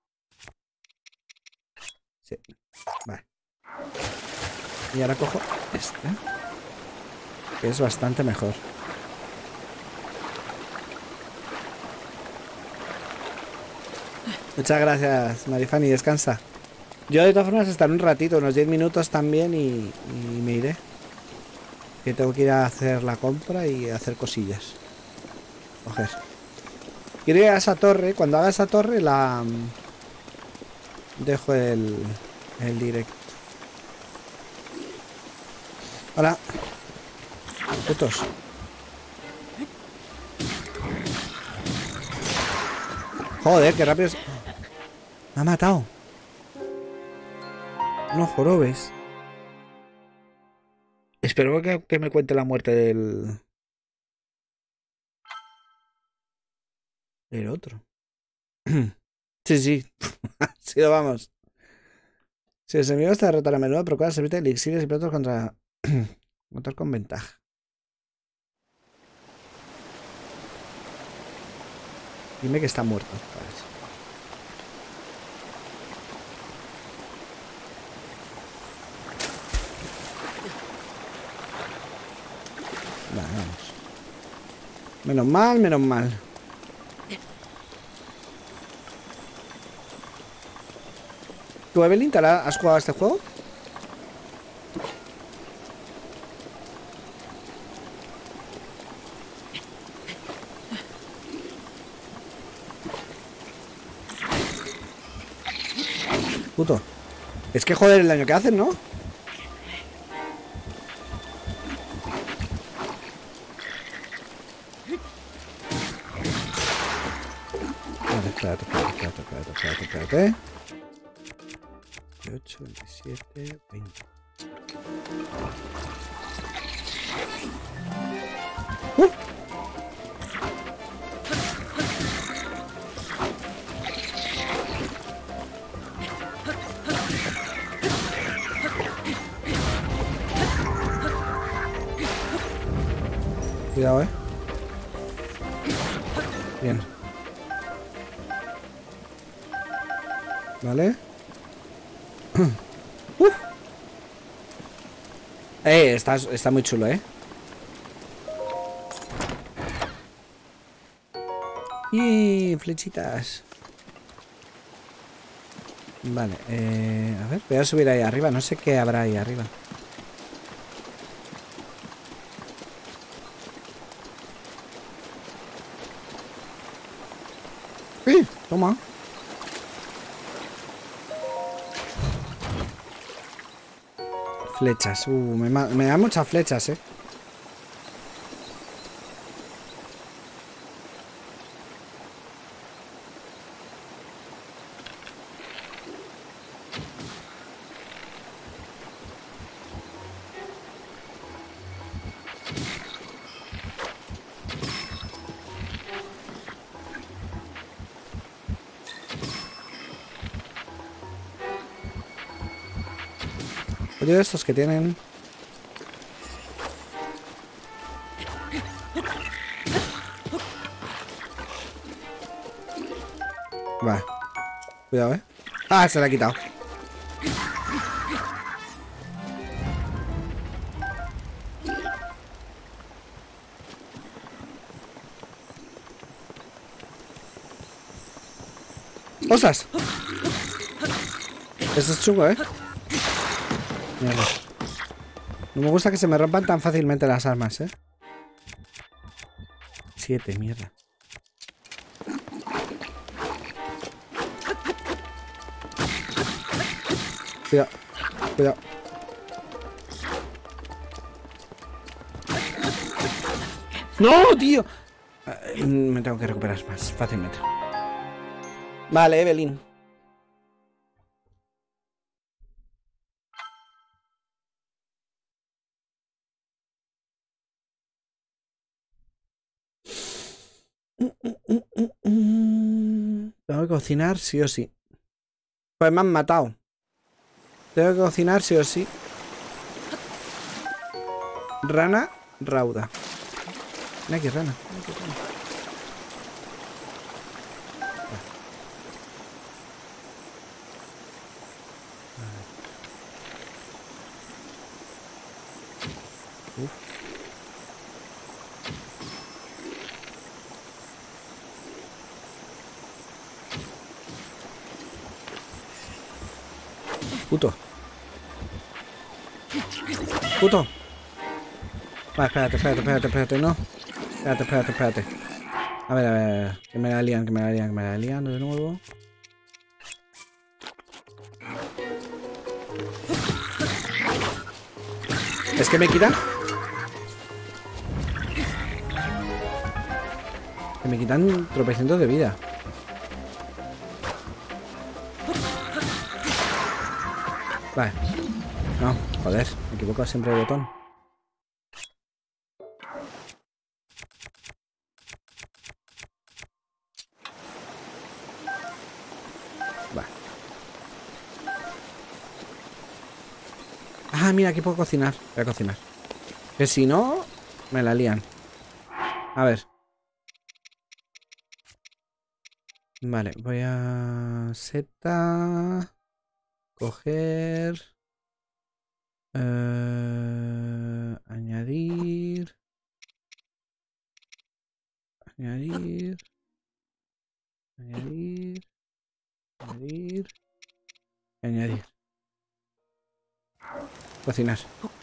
A: Sí. Vale. Y ahora cojo este. Que es bastante mejor. Muchas gracias, Marifani. Descansa. Yo de todas formas estaré un ratito, unos diez minutos también y, y me iré. Que tengo que ir a hacer la compra y hacer cosillas. Coger. Quiero ir a esa torre. Cuando haga esa torre la... Dejo el... El directo. Hola. Putos. Joder, qué rápido es... Me ha matado. No jorobes. Espero que, que me cuente la muerte del... Del otro. Sí, sí. Ha sido, vamos. Si los enemigos te derrotan a menudo, procura servirte de elixires y platos contra... contar con ventaja. Dime que está muerto. Parece. Vale, vamos. Menos mal, menos mal. ¿Tú, Evelyn, te la has jugado a este juego? Puto. Es que joder el daño que hacen, ¿no? Espérate, espérate, espérate, espérate, espérate, espérate. dieciocho, veintisiete, veinte. ¡Uh! Cuidado, eh. Bien. Vale. uh. Eh, está, está muy chulo, eh. Y flechitas. Vale, eh, a ver, voy a subir ahí arriba. No sé qué habrá ahí arriba. Toma. Flechas. Uh, me, me dan muchas flechas, eh. Oye, estos que tienen... Vale. Cuidado, eh. Ah, se la ha quitado. ¡Ostras! Esto es chungo, eh. Mierda. No me gusta que se me rompan tan fácilmente las armas, eh. Siete, mierda. Cuidado, cuidado. ¡No, tío! Uh, me tengo que recuperar más fácilmente. Vale, Evelyn. Tengo que cocinar sí o sí. Pues me han matado. Tengo que cocinar sí o sí. Rana rauda. Ven aquí, rana. Ven aquí, rana. Uf. Puto. Puto. Vale, espérate, espérate, espérate, espérate, no. Espérate, espérate, espérate. A ver, a ver, a ver. Que me la lían, que me la lían, que me la lían de nuevo. Es que me quitan. Que me quitan tropecientos de vida. Vale. No, joder, me equivoco siempre de botón. Vale. Ah, mira, aquí puedo cocinar. Voy a cocinar. Que si no, me la lían. A ver. Vale, voy a... Seta... Coger... Uh, añadir... Añadir... Añadir... Añadir... Añadir. Cocinar.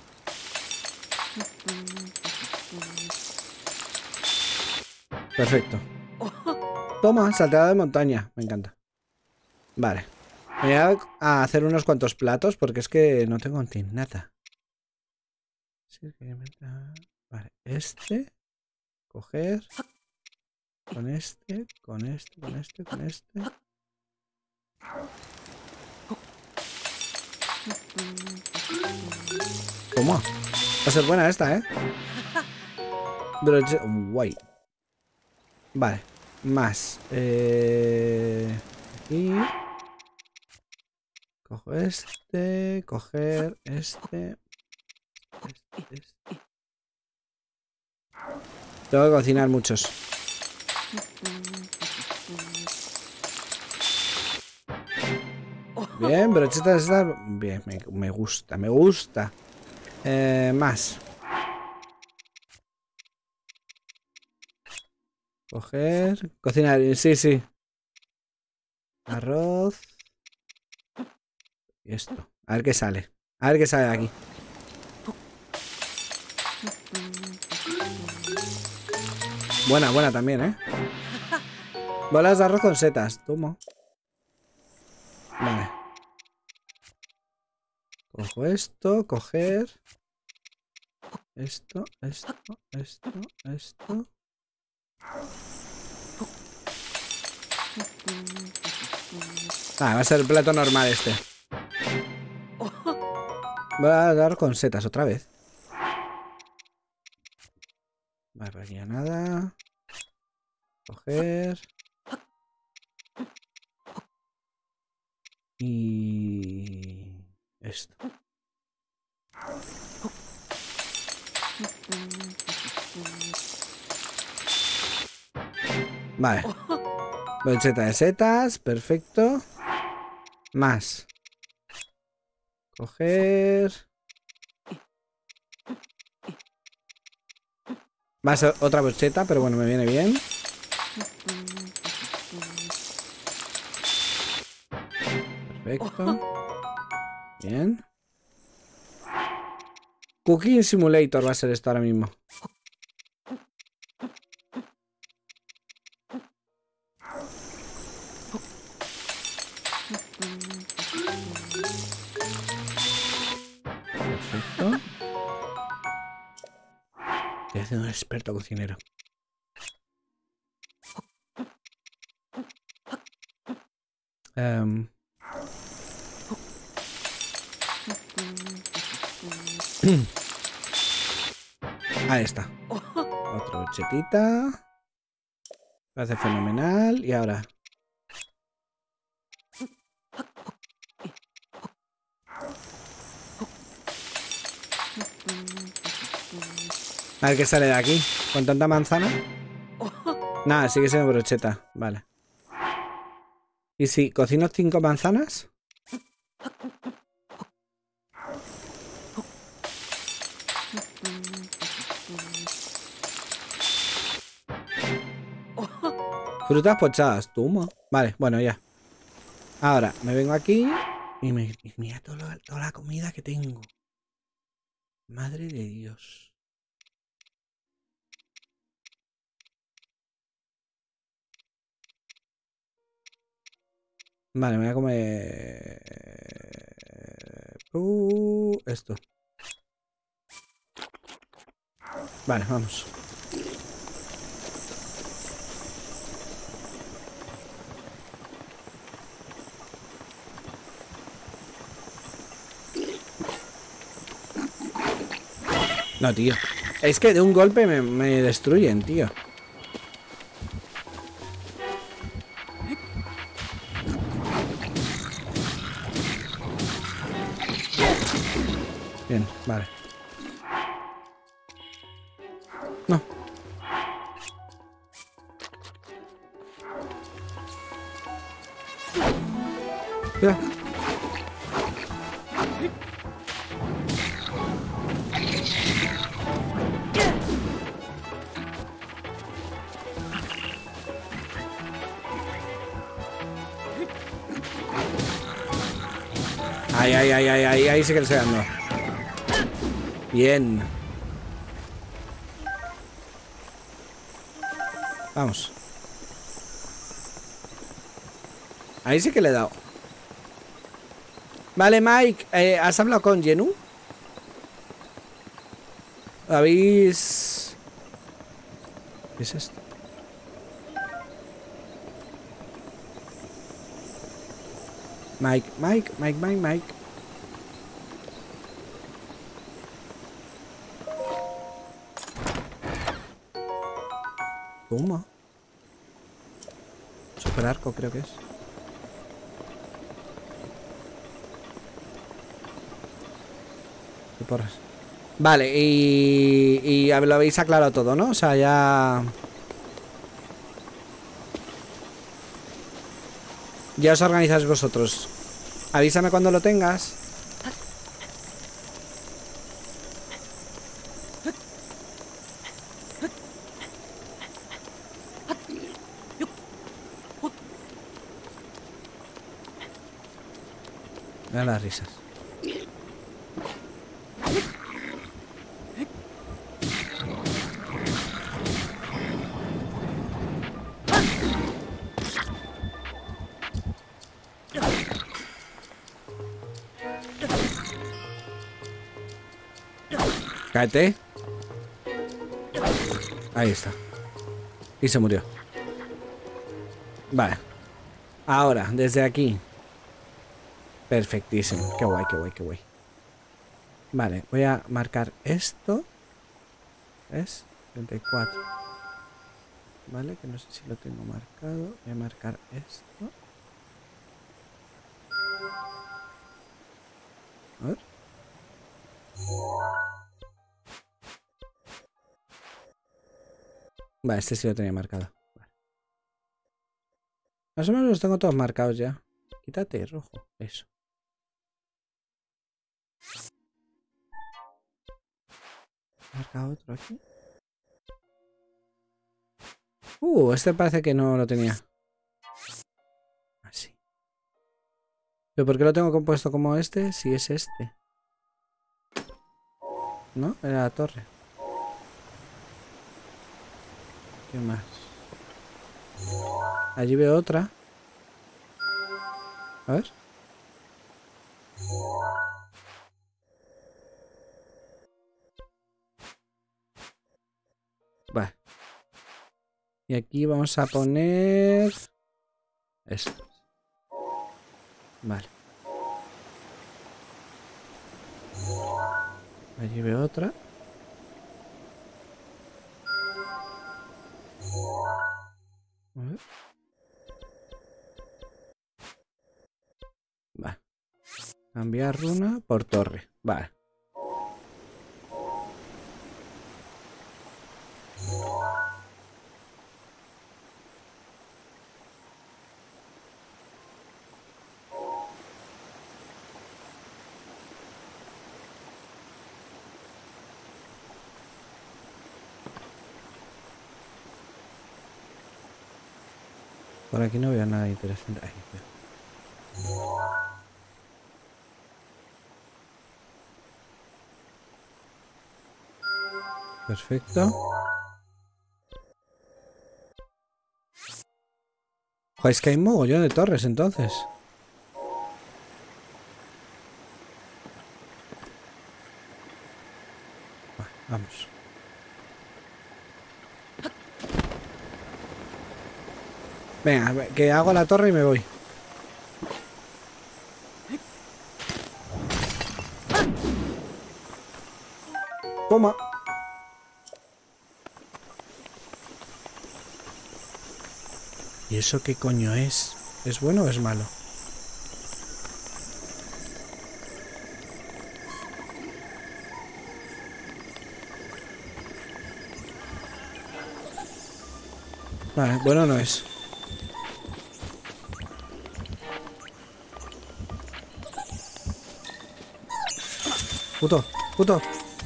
A: Perfecto. Toma, salteado de montaña. Me encanta. Vale. Voy a hacer unos cuantos platos porque es que no tengo nada. Vale, este. Coger. Con este, con este, con este, con este. ¿Cómo? Va a ser buena esta, ¿eh? Pero... Guay. Vale. Más. Eh... Aquí. Cojo este. Coger este. Este, este. Tengo que cocinar muchos. Bien, brochetas está... Bien, me, me gusta, me gusta. Eh, más. Coger... Cocinar, sí, sí. Arroz. Y esto. A ver qué sale. A ver qué sale de aquí. Buena, buena también, ¿eh? Bolas de arroz con setas. Tomo. Vale. Cojo esto, coger. Esto, esto, esto, esto. Ah, va a ser el plato normal este. Voy a dar con setas otra vez. Vale, por aquí ya nada. Coger. Y... esto. Vale. Bolseta de setas, perfecto. Más. Coger. Va a ser otra bolseta, pero bueno, me viene bien. Perfecto. Bien. Cooking Simulator va a ser esto ahora mismo. Perfecto. Estoy haciendo un experto cocinero. Um. Ahí está. Otra chetita. Lo hace fenomenal. Y ahora. A ver qué sale de aquí. Con tanta manzana. Nada, sigue siendo brocheta. Vale. ¿Y si cocino cinco manzanas? Frutas pochadas. Toma. Vale, bueno, ya. Ahora, me vengo aquí. Y, me, y mira toda la, toda la comida que tengo. Madre de Dios. Vale, me voy a comer... Uh, esto. Vale, vamos. No, tío. Es que de un golpe me, me destruyen, tío. Bien, vale. No. Ya. Ay, ay, ay, ay, ay, ahí sí que le estoy dando. Bien. Vamos. Ahí sí que le he dado. Vale, Mike, eh, ¿has hablado con Jenu? ¿Habéis...? ¿Qué es esto? Mike, Mike, Mike, Mike, Mike. Toma. Super arco creo que es. ¿Qué porras? Vale, y, y lo habéis aclarado todo, ¿no? O sea, ya... Ya os organizáis vosotros. Avísame cuando lo tengas. Mira las risas. Cáete. Ahí está. Y se murió. Vale. Ahora, desde aquí. Perfectísimo. Qué guay, qué guay, qué guay. Vale, voy a marcar esto. Es treinta y cuatro. Vale, que no sé si lo tengo marcado. Voy a marcar esto. A ver. Vale, este sí lo tenía marcado. Vale. Más o menos los tengo todos marcados ya. Quítate, rojo. Eso. Marca otro aquí. Uh, este parece que no lo tenía. Así. ¿Pero por qué lo tengo compuesto como este si es este? ¿No? Era la torre. ¿Qué más? Allí veo otra. A ver. Vale. Y aquí vamos a poner... esto. Vale. Allí veo otra. A ver. Vale. Cambiar runa por torre. Vale. Por aquí no veo nada interesante. Ahí veo. Perfecto. Joder, es que hay mogollón de torres entonces. Vale, vamos. Venga, que hago la torre y me voy. Toma. ¿Y eso qué coño es? ¿Es bueno o es malo? Vale, bueno no es. Puto, puto.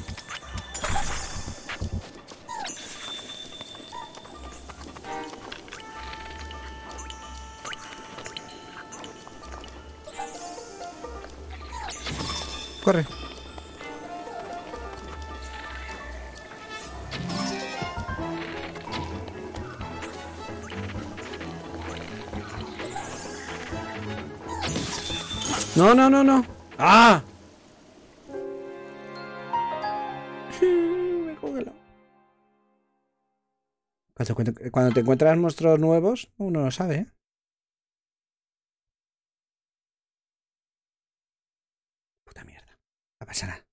A: Corre. No, no, no, no. ¡Ah! Me he congelado. Cuando te encuentras monstruos nuevos, uno lo sabe, ¿eh? Puta mierda. No pasa nada.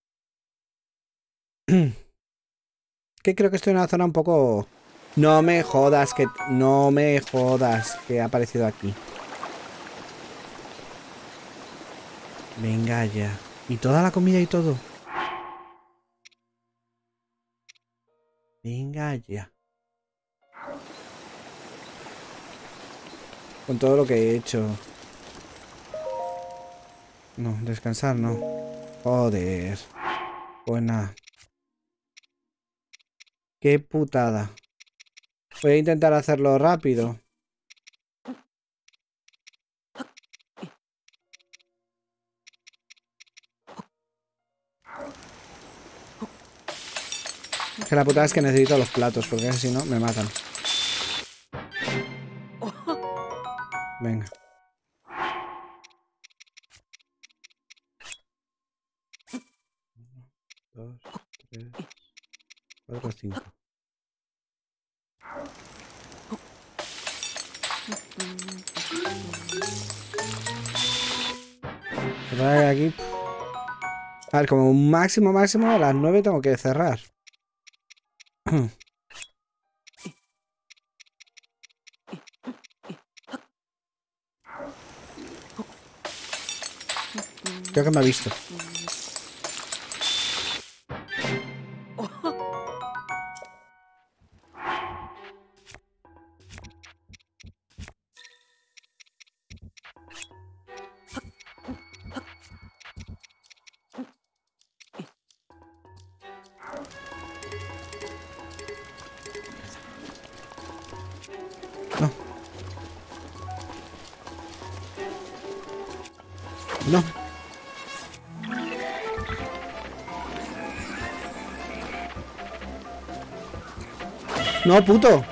A: Que creo que estoy en una zona un poco... No me jodas, que... No me jodas que ha aparecido aquí. Venga ya. Y toda la comida y todo. Venga ya. Con todo lo que he hecho. No, descansar no. Joder. Pues nada. Qué putada. Voy a intentar hacerlo rápido. Que la putada es que necesito los platos, porque si no me matan. Venga. Uno, dos, tres. cuatro, cinco. Cerrar aquí. A ver, como un máximo, máximo, a las nueve tengo que cerrar. Creo que me ha visto. No. No. No, puto.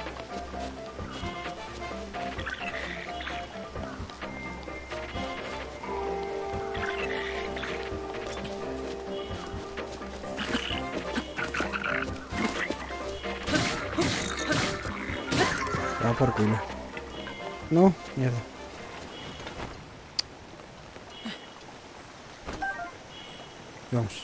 A: Va por culo. No, mierda. Vamos.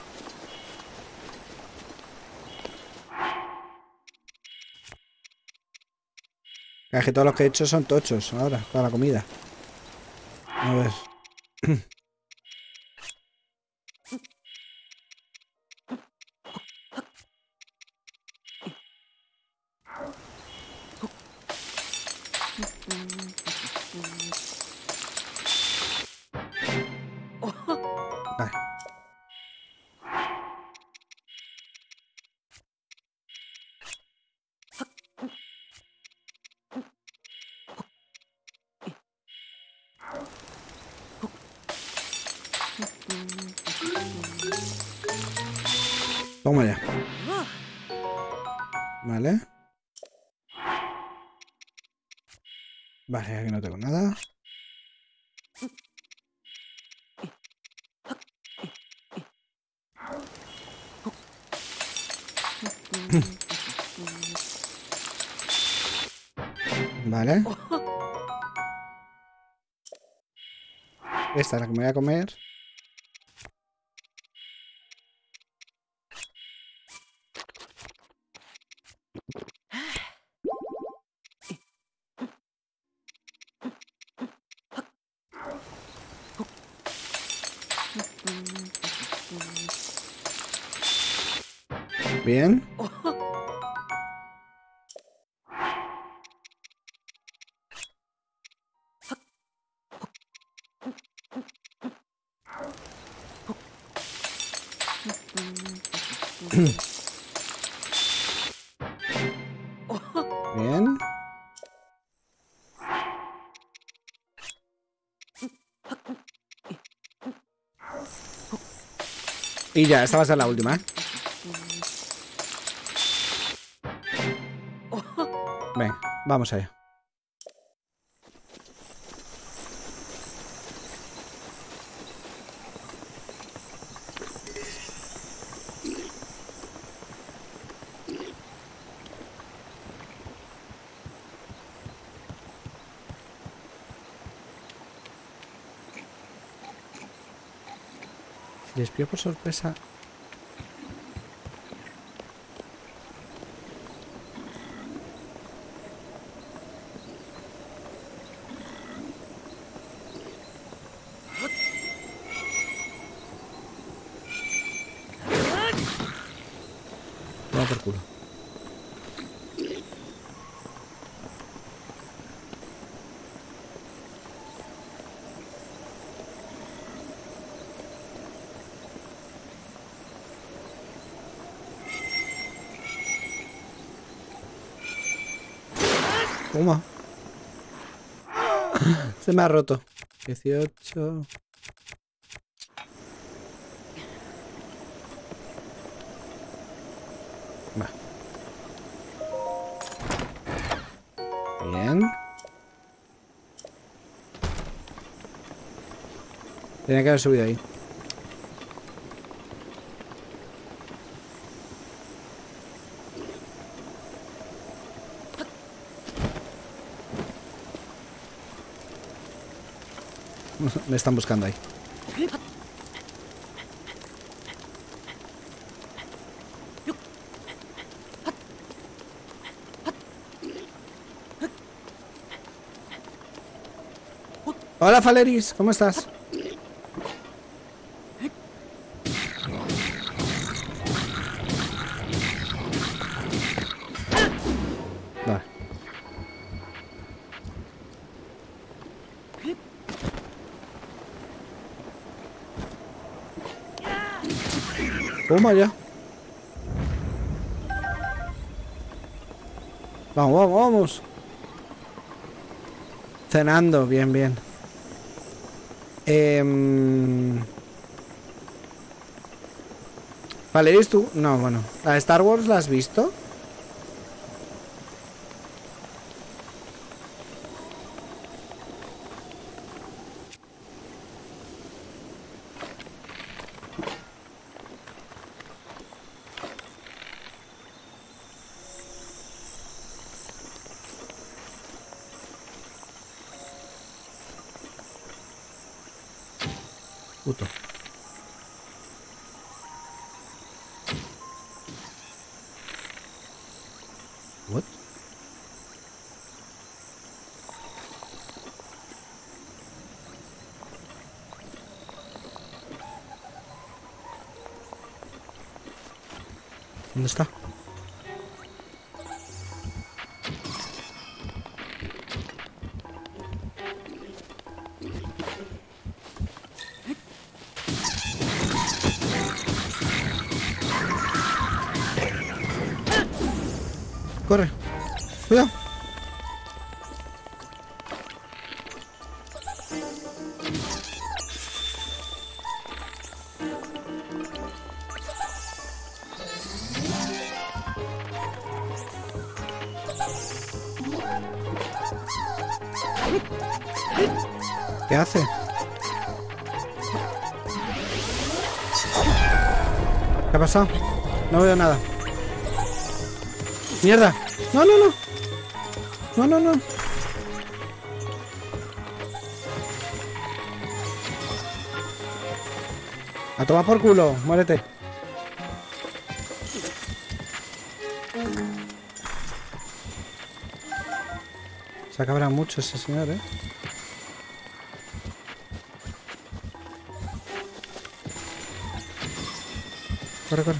A: Es que todos los que he hecho son tochos ahora, para la comida. A ver. Vale. Toma ya. Vale. Vale, aquí no tengo nada. Vale. Esta es la que me voy a comer. Bien. Bien. Y ya, esta va a ser la última, ¿eh? Venga, vamos allá. Si les pillo por sorpresa. Toma por culo. Toma. Se me ha roto. dieciocho. Va. Bien. Tenía que haber subido ahí. me están buscando ahí. Hola Faleris, ¿cómo estás? Vale. Toma ya. Vamos, vamos, vamos. Cenando, bien, bien. Eh... Valeris, tú. No, bueno. ¿La de Star Wars la has visto? Puto. What? ¿Dónde está? Corre. Cuidado. ¿Qué hace? ¿Qué ha pasado? No veo nada. ¡Mierda! ¡No, no, no! ¡No, no, no! ¡A tomar por culo! ¡Muérete! Se acabará mucho ese señor, ¿eh? Corre, corre.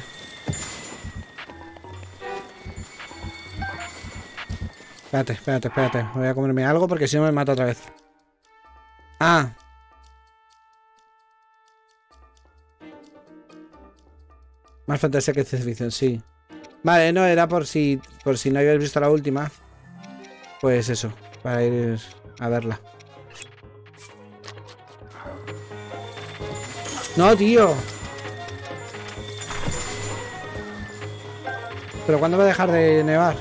A: Espérate, espérate, espérate. Voy a comerme algo porque si no me mata otra vez. Ah. Más fantasía que ciencia ficción, sí. Vale, no, era por si por si no habéis visto la última. Pues eso, para ir a verla. No, tío. ¿Pero cuándo va a dejar de nevar?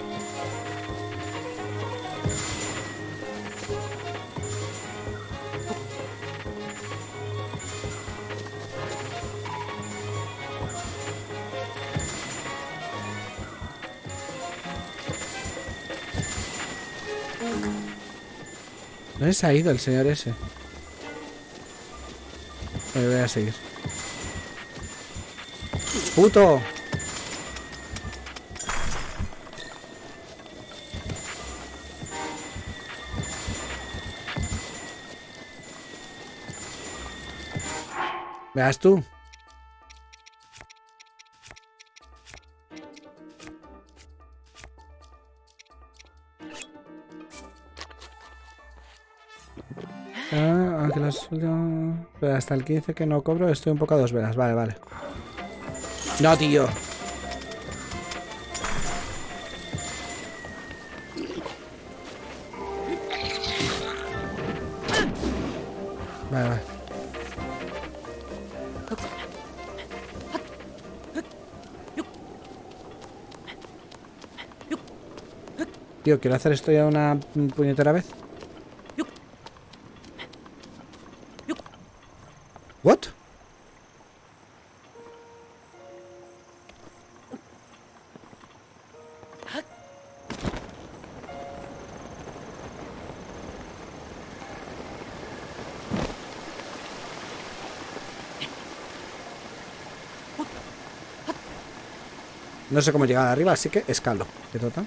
A: ¿Dónde se ha ido el señor ese? Me voy a seguir. ¡Puto! Veas tú. Ah, aunque las últimas... Pero hasta el quince que no cobro, estoy un poco a dos velas. Vale, vale. No, tío. Vale, vale. Tío, quiero hacer esto ya una puñetera vez. ¿What? No sé cómo llegar arriba, así que escalo. ¿Qué total?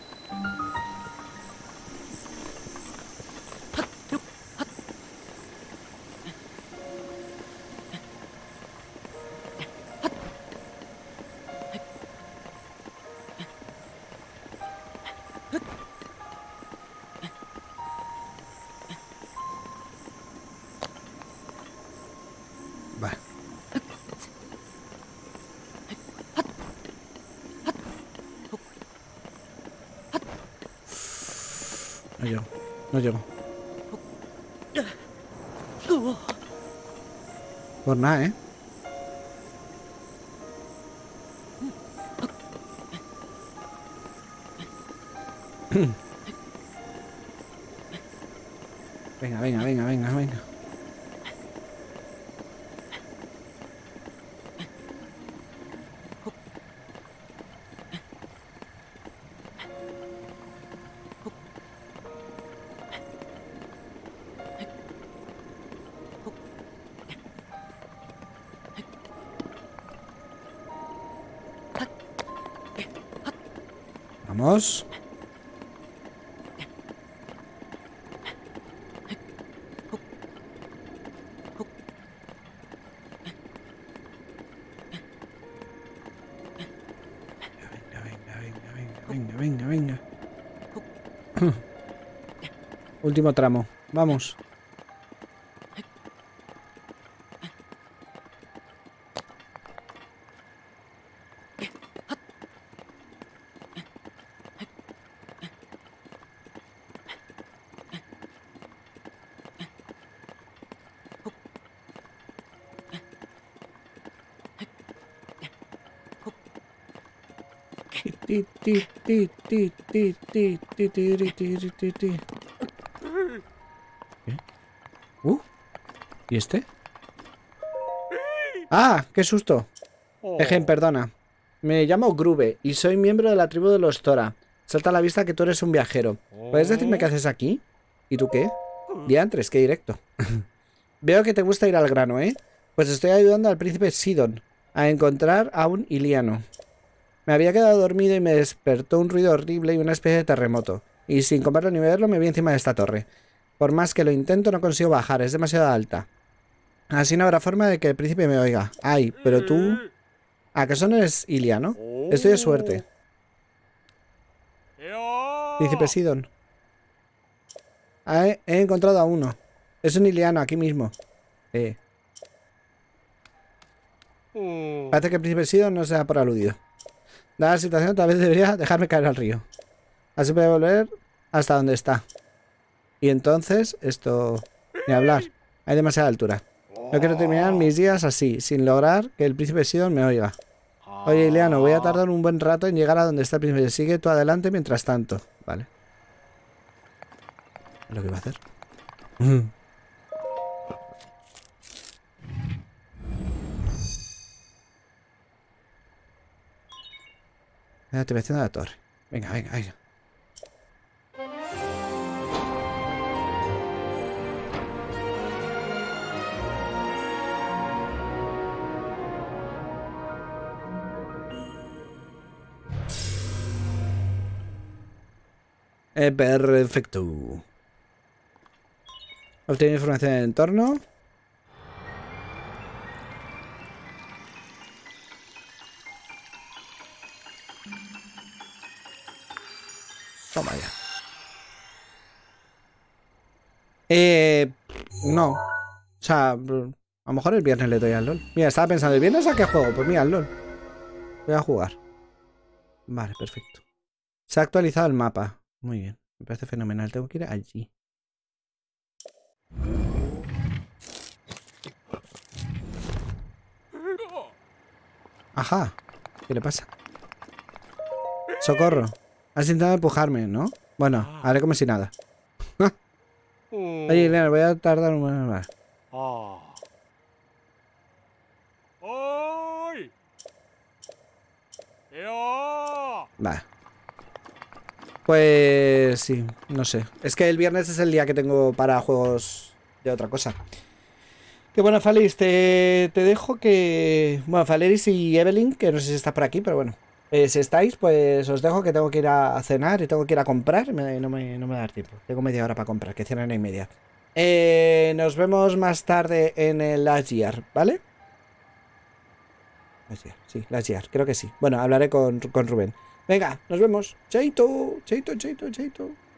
A: Vale. No llego, no llego. Por nada, ¿eh? Venga, venga, venga, venga, venga. Vamos. Venga, venga, venga. Último tramo. Vamos. Ti, ti, ti, ti, ti, ti, ti, ti, ti, ti, ti, ti. ¿Qué? Uh, ¿y este? ¡Ah! ¡Qué susto! Ejen, perdona. Me llamo Grube y soy miembro de la tribu de los Tora. Salta a la vista que tú eres un viajero. ¿Puedes decirme qué haces aquí? ¿Y tú qué? Diantres, qué directo. Veo que te gusta ir al grano, ¿eh? Pues estoy ayudando al príncipe Sidon a encontrar a un Iliano. Me había quedado dormido y me despertó un ruido horrible y una especie de terremoto. Y sin comerlo ni beberlo me vi encima de esta torre. Por más que lo intento no consigo bajar, es demasiado alta. Así no habrá forma de que el príncipe me oiga. Ay, pero tú... ¿Acaso no eres Iliano? Estoy de suerte. Príncipe Sidon. Ah, he, he encontrado a uno. Es un Iliano aquí mismo. Eh. Parece que el príncipe Sidon no se da por aludido. Dada la situación, tal vez debería dejarme caer al río. Así puede volver hasta donde está. Y entonces, esto... Ni hablar. Hay demasiada altura. No quiero terminar mis días así, sin lograr que el príncipe Sidon me oiga. Oye, Iliano, voy a tardar un buen rato en llegar a donde está el príncipe. Sigue tú adelante mientras tanto. Vale. Es lo que va a hacer. La activación de la torre. Venga, venga, venga. Eh, perfecto. Obtener información del entorno. Toma ya. Eh... No. O sea, a lo mejor el viernes le doy al LOL. Mira, estaba pensando, ¿el viernes a qué juego? Pues mira, al LOL. Voy a jugar. Vale, perfecto. Se ha actualizado el mapa. Muy bien. Me parece fenomenal. Tengo que ir allí. Ajá. ¿Qué le pasa? Socorro. Has intentado empujarme, ¿no? Bueno, haré como si nada. Oye, Elena, voy a tardar un momento más. Vale. Pues sí, no sé. Es que el viernes es el día que tengo para juegos de otra cosa. Que bueno, Falis, te, te dejo que... Bueno, Valeris y Evelyn, que no sé si está por aquí, pero bueno. Eh, si estáis, pues os dejo que tengo que ir a cenar y tengo que ir a comprar. Me- no, me, no me va a dar tiempo. Tengo media hora para comprar, que cierran y media. Eh, nos vemos más tarde en el Last Year, ¿vale? Last Year, sí, Last Year, creo que sí. Bueno, hablaré con, con Rubén. Venga, nos vemos. Chaito, chaito, chaito, chaito.